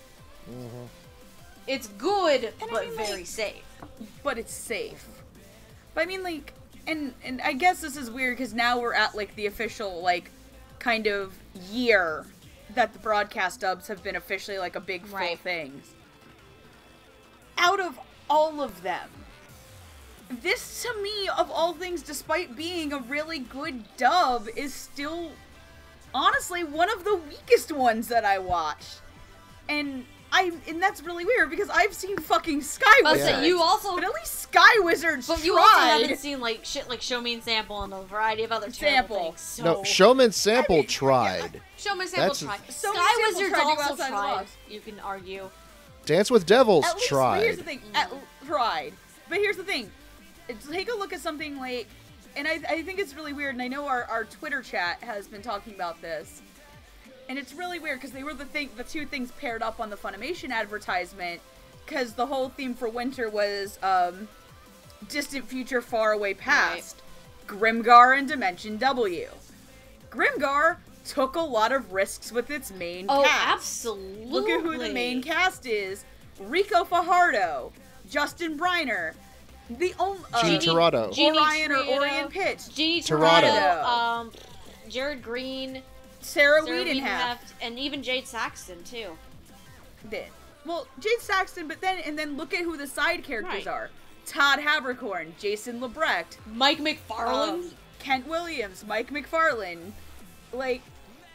It's good, but very safe. But it's safe. But I mean, like. And I guess this is weird because now we're at, like, the official, like, kind of year that the broadcast dubs have been officially, like, a big full thing. Out of all of them, this, to me, of all things, despite being a really good dub, is still, honestly, one of the weakest ones that I watched. And that's really weird because I've seen fucking Sky Wizards. But you also, but at least Sky Wizards But tried. you also haven't seen like shit like Showman Sample and a variety of other terrible things. So. No, Showman Sample tried. Showman Sample tried. Sky Wizards also tried. You can argue. Dance with Devils at least, tried. But here's the thing. Tried. But here's the thing. Take a look at something like, and I think it's really weird. And I know our Twitter chat has been talking about this. And it's really weird because they were the two things paired up on the Funimation advertisement because the whole theme for winter was distant future, far away past. Right. Grimgar and Dimension W. Grimgar took a lot of risks with its main cast. Oh, absolutely. Look at who the main cast is. Rico Fajardo, Justin Briner, the only Gene Torado, Orion or Orient Pitch, Gene Torado, Jared Green. Sarah Wiedenheft, and even Jade Saxton too. Well, Jade Saxton, but then look at who the side characters are: Todd Habercorn, Jason Lebrecht, Mike McFarlane, Kent Williams, Mike McFarlane. Like,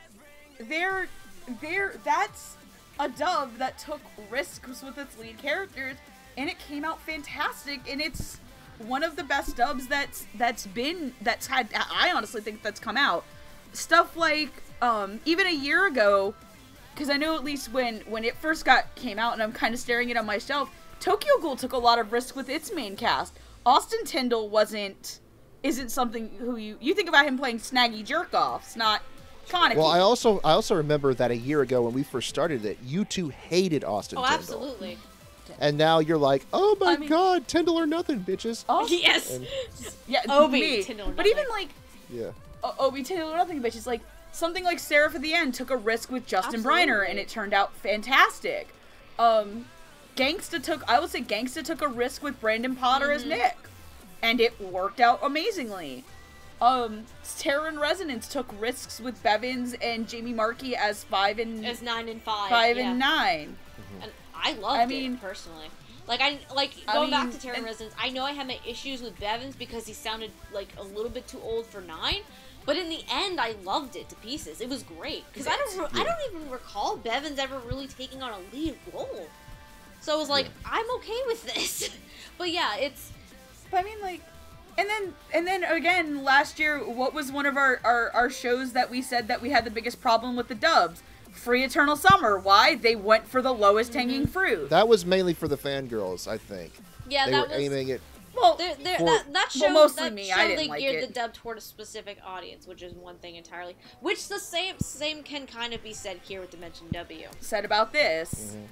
that's a dub that took risks with its lead characters, and it came out fantastic. And it's one of the best dubs that's had. I honestly think that's come out. Stuff like. Even a year ago, because I know at least when it first came out, and I'm kind of staring it on my shelf, Tokyo Ghoul took a lot of risk with its main cast. Austin Tyndall isn't something who you think about him playing snaggy jerk-offs, not Kaneki. Well, I also remember that a year ago when we first started it, you two hated Austin Tyndall. Absolutely. And now you're like, oh my god, Tyndall or nothing, bitches. Oh, yes. And, yeah, Obi, Tyndall or but nothing. even like, Obi, Tyndall or nothing, bitches, like, something like Seraph at the End took a risk with Justin Briner, and it turned out fantastic. Gangsta took a risk with Brandon Potter as Nick, and it worked out amazingly. Terror and Resonance took risks with Bevins and Jamie Markey as 9 and 5. 5 and 9. And I loved it personally. Going back to Terror and Resonance, I know I had my issues with Bevins because he sounded like a little bit too old for 9. But in the end, I loved it to pieces. It was great because I don't even recall Bevins ever really taking on a lead role. So I was like, I'm okay with this. But yeah, it's. But I mean, like, and then again, last year, what was one of our shows that we said that we had the biggest problem with the dubs? Free Eternal Summer. Why? They went for the lowest hanging fruit. That was mainly for the fangirls, I think. Yeah, they that were was aiming it. Well, that show, mostly that me. show I didn't they like geared it. the dub toward a specific audience, which is one thing entirely. Which the same can kind of be said here with Dimension W. Said about this. Mhm.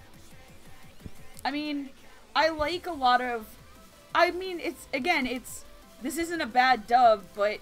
I mean, I like a lot of. I mean, this isn't a bad dub, but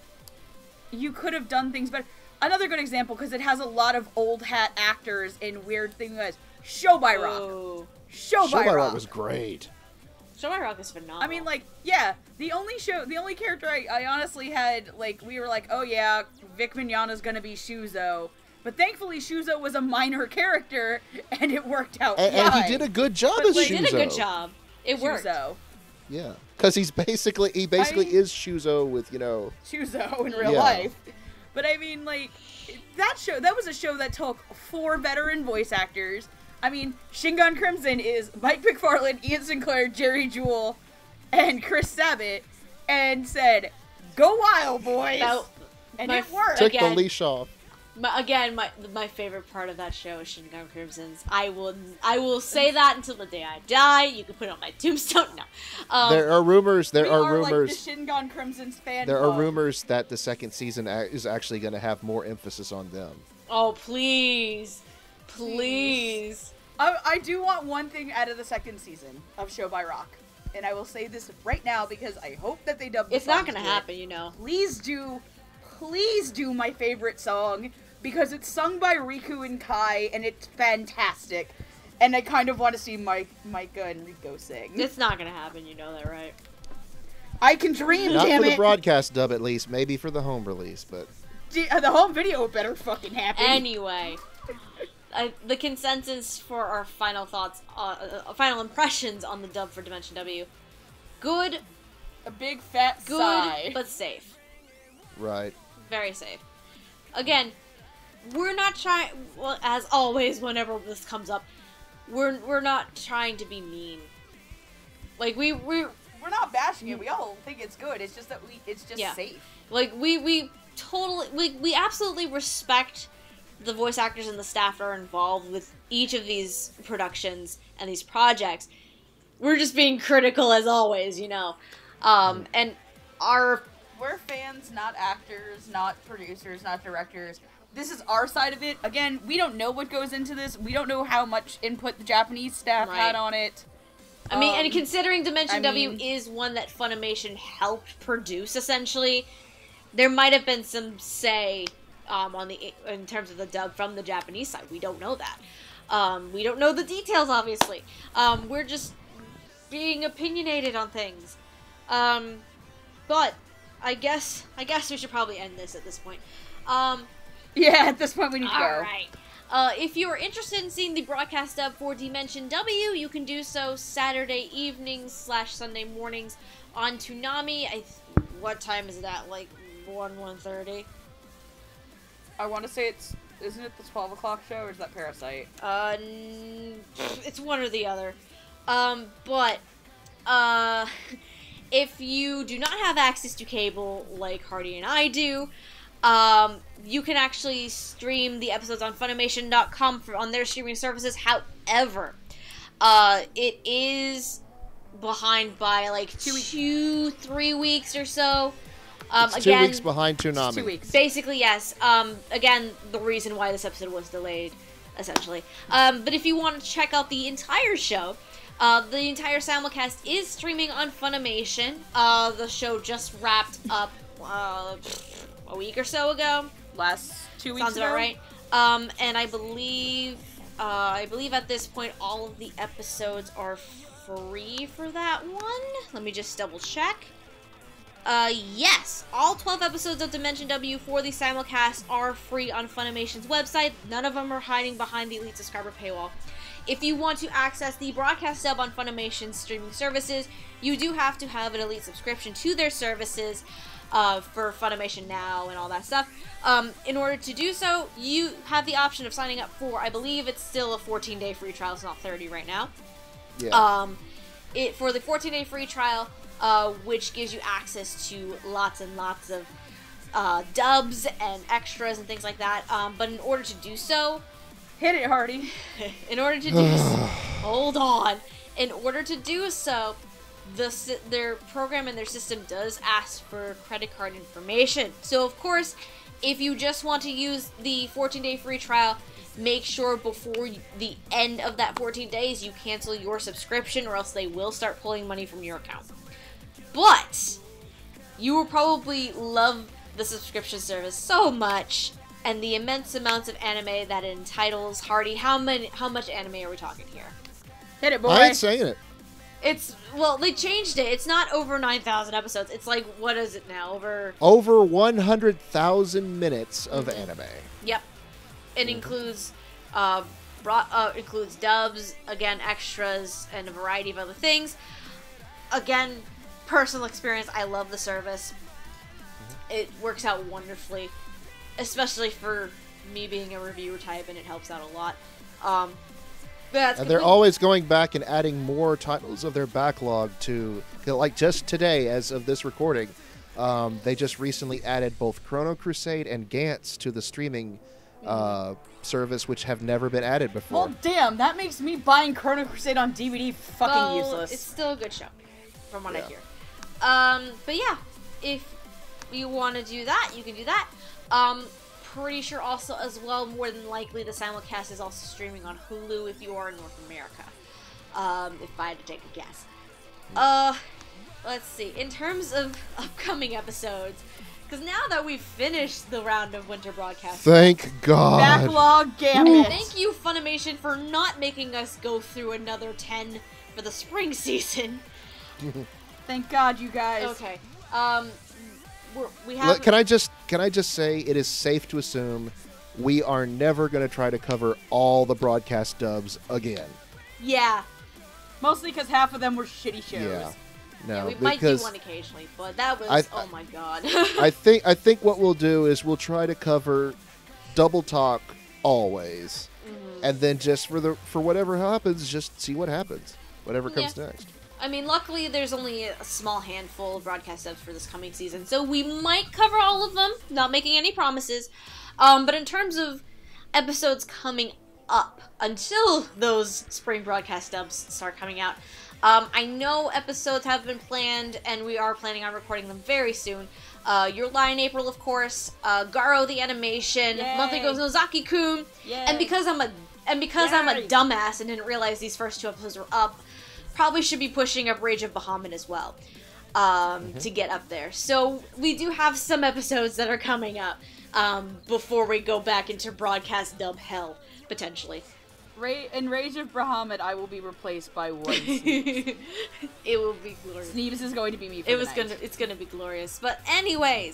you could have done things better. Another good example, because it has a lot of old hat actors in weird things. Show by Rock. Oh. Show by Rock was great. Show by Rock is phenomenal. I mean, like, yeah, the only character I honestly had, like, we were like, oh yeah, Vic Mignogna's gonna be Shuzo. But thankfully, Shuzo was a minor character, and it worked out And he did a good job as Shuzo. He did a good job. It worked. Shuzo. Yeah, because he basically is Shuzo with, Shuzo in real life. But I mean, like, that was a show that took 4 veteran voice actors. I mean, Shingon Crimson is Mike McFarlane, Ian Sinclair, Jerry Jewell, and Chris Sabat, and said, "Go wild, boys!" And it worked. Took the leash off. My favorite part of that show is Shingon Crimson's. I will say that until the day I die. You can put it on my tombstone. No. There are rumors. Like the Shingon Crimson's fan There club. are rumors that the second season is actually going to have more emphasis on them. Oh, please. Please. I do want one thing out of the second season of Show by Rock. And I will say this right now because I hope that they dub the It's not songs gonna to it. happen, Please do my favorite song because it's sung by Riku and Kai and it's fantastic. And I kind of want to see Micah and Rico sing. It's not gonna happen, you know that, right? I can dream, Not damn for it. the broadcast dub, at least. Maybe for the home release, but The home video better fucking happen. Anyway, the consensus for our final thoughts, final impressions on the dub for Dimension W: good, a big fat good, sigh. but safe. right. Very safe. Again, we're not trying. Well, as always, whenever this comes up, we're not trying to be mean. Like we're not bashing it. We all think it's good. It's just that it's just safe. Like we absolutely respect the voice actors and the staff that are involved with each of these productions and these projects. We're just being critical as always, and we're fans, not actors, not producers, not directors. This is our side of it. Again, we don't know what goes into this. We don't know how much input the Japanese staff had on it. I mean, and considering Dimension W is one that Funimation helped produce, essentially, there might have been some say in terms of the dub from the Japanese side. We don't know that. We don't know the details, obviously. We're just being opinionated on things. But I guess we should probably end this at this point. Yeah, at this point we need to go. Alright. If you are interested in seeing the broadcast dub for Dimension W, you can do so Saturday evenings / Sunday mornings on Toonami. What time is it at? Like 1:30? I want to say isn't it the 12 o'clock show, or is that Parasite? It's one or the other. But if you do not have access to cable like Hardy and I do, you can actually stream the episodes on Funimation.com on their streaming services. However, it is behind by like 2-3 weeks or so. It's 2 weeks behind Toonami. It's 2 weeks. Basically, yes. Again, the reason why this episode was delayed, essentially. But if you want to check out the entire show, the entire simulcast is streaming on Funimation. The show just wrapped up a week or so ago. Last 2 weeks Sounds ago? about right. And I believe at this point all of the episodes are free for that one. Let me just double check. Yes, all 12 episodes of Dimension W for the simulcast are free on Funimation's website. None of them are hiding behind the Elite subscriber paywall. If you want to access the broadcast dub on Funimation's streaming services, you do have to have an Elite subscription to their services for Funimation Now and all that stuff. In order to do so, you have the option of signing up for, I believe it's still a 14-day free trial. It's not 30 right now. Yeah. For the 14-day free trial, which gives you access to lots and lots of dubs and extras and things like that. But in order to do so, Hit it, Hardy. In order to do so, hold on. In order to do so, their program and their system does ask for credit card information. So, of course, if you just want to use the 14-day free trial, make sure before the end of that 14 days you cancel your subscription, or else they will start pulling money from your account. But you will probably love the subscription service so much, and the immense amounts of anime that it entitles. Hardy, how much anime are we talking here? Hit it, boy. I ain't saying it. Well, they changed it. It's not over 9,000 episodes. It's like, what is it now? Over 100,000 minutes of anime. Yep. It includes includes dubs, again, extras, and a variety of other things. Again, personal experience, I love the service. It works out wonderfully, especially for me being a reviewer type, and it helps out a lot. And they're always going back and adding more titles of their backlog to, like just today, as of this recording, they just recently added both Chrono Crusade and Gantz to the streaming service, which have never been added before. Well, damn, that makes me buying Chrono Crusade on DVD fucking useless. It's still a good show, from what I hear. But yeah, if you want to do that, you can do that. Pretty sure also as well, more than likely, the simulcast is also streaming on Hulu if you are in North America. If I had to take a guess. Let's see. In terms of upcoming episodes, because now that we've finished the round of winter broadcasts, thank God. Backlog gamut. Thank you, Funimation, for not making us go through another 10 for the spring season. Thank God, you guys. Okay. We have. Can I just say it is safe to assume we are never going to try to cover all the broadcast dubs again. Yeah. Mostly because half of them were shitty shows. Yeah. No, we might do one occasionally, but that was oh my God. I think what we'll do is we'll try to cover Double Talk always, and then just for whatever happens, just see what happens, whatever comes next. I mean, luckily there's only a small handful of broadcast dubs for this coming season, so we might cover all of them. Not making any promises, but in terms of episodes coming up until those spring broadcast dubs start coming out. I know episodes have been planned, and we are planning on recording them very soon. Your Lie in April, of course. Garo the Animation. Yay. Monthly Goes Nozaki-kun. And because I'm a dumbass and didn't realize these first two episodes were up, probably should be pushing up Rage of Bahamut as well to get up there. So we do have some episodes that are coming up before we go back into broadcast dub hell, potentially. In Rage of Bahamut, I will be replaced by one Sneebs. It will be glorious. Sneebs is going to be me for It's gonna be glorious. But anyways,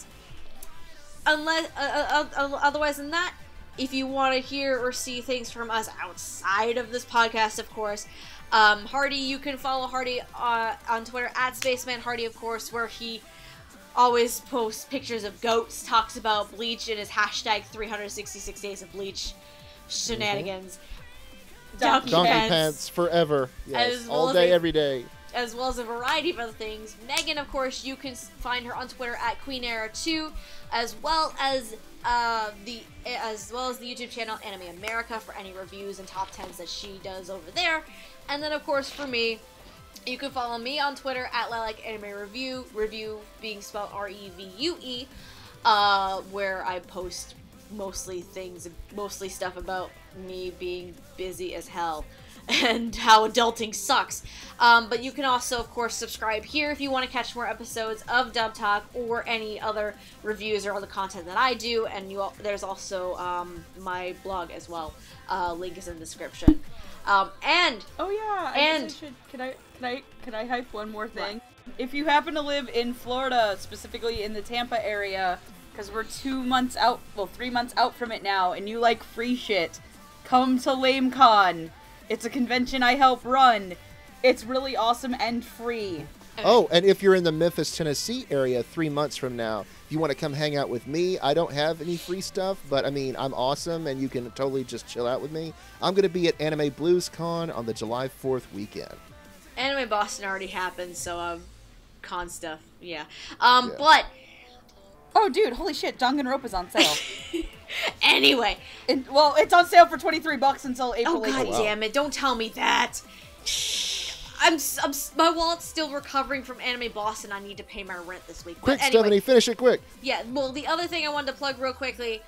otherwise than that, if you want to hear or see things from us outside of this podcast, of course, Hardy, you can follow Hardy on Twitter at Spaceman Hardy, of course, where he always posts pictures of goats, talks about Bleach in his hashtag 366 days of Bleach shenanigans. Donkey Pants forever. Yes, all day, every day. As well as a variety of other things. Megan, of course, you can find her on Twitter at QueenEra2, as well as the YouTube channel Anime America for any reviews and top 10s that she does over there. And then, of course, for me, you can follow me on Twitter at LilakeAnimeReview, review being spelled REVUE, where I post mostly stuff about me being busy as hell and how adulting sucks. But you can also, of course, subscribe here if you want to catch more episodes of Dub Talk or any other reviews or other content that I do. And there's also my blog as well. Link is in the description. Can I hype one more thing? What? If you happen to live in Florida, specifically in the Tampa area, because we're 3 months out from it now, and you like free shit, come to LameCon. It's a convention I help run. It's really awesome and free. Oh, and if you're in the Memphis, Tennessee area 3 months from now, if you want to come hang out with me, I don't have any free stuff, but I mean, I'm awesome and you can totally just chill out with me. I'm going to be at Anime Blues Con on the July 4th weekend. Anime Boston already happened, so con stuff, yeah. But Oh, dude, holy shit, Danganronpa is on sale. Anyway. Well, it's on sale for $23 until April 18th. Oh, god damn it. Don't tell me that. My wallet's still recovering from Anime Boston. I need to pay my rent this week. Quick, but anyway, Stephanie, finish it quick. Yeah, well, the other thing I wanted to plug real quickly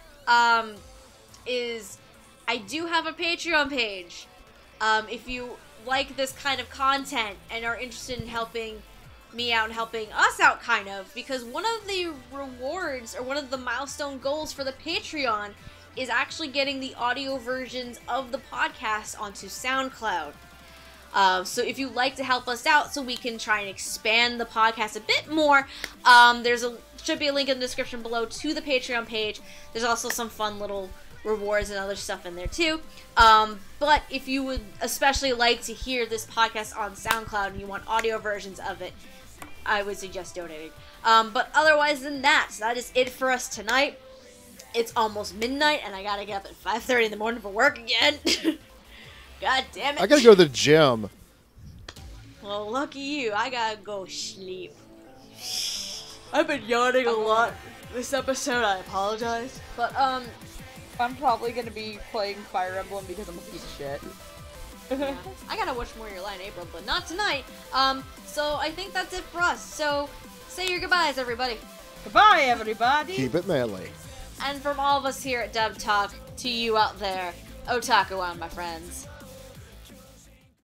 is I do have a Patreon page. If you like this kind of content and are interested in helping me out and helping us out, kind of, because one of the rewards or one of the milestone goals for the Patreon is actually getting the audio versions of the podcast onto SoundCloud. So if you'd like to help us out so we can try and expand the podcast a bit more, should be a link in the description below to the Patreon page. There's also some fun little rewards and other stuff in there too. But if you would especially like to hear this podcast on SoundCloud and you want audio versions of it, I would suggest donating. But otherwise than that, so that is it for us tonight. It's almost midnight and I gotta get up at 5:30 in the morning for work again. God damn it. I gotta go to the gym. Well, lucky you. I gotta go sleep. I've been yawning a lot this episode. I apologize. But, I'm probably gonna be playing Fire Emblem because I'm a piece of shit. yeah. I gotta watch more of Your Lie in April, but not tonight. So I think that's it for us. So, say your goodbyes, everybody. Goodbye, everybody! Keep it melee. And from all of us here at Dub Talk, to you out there, otaku on, my friends.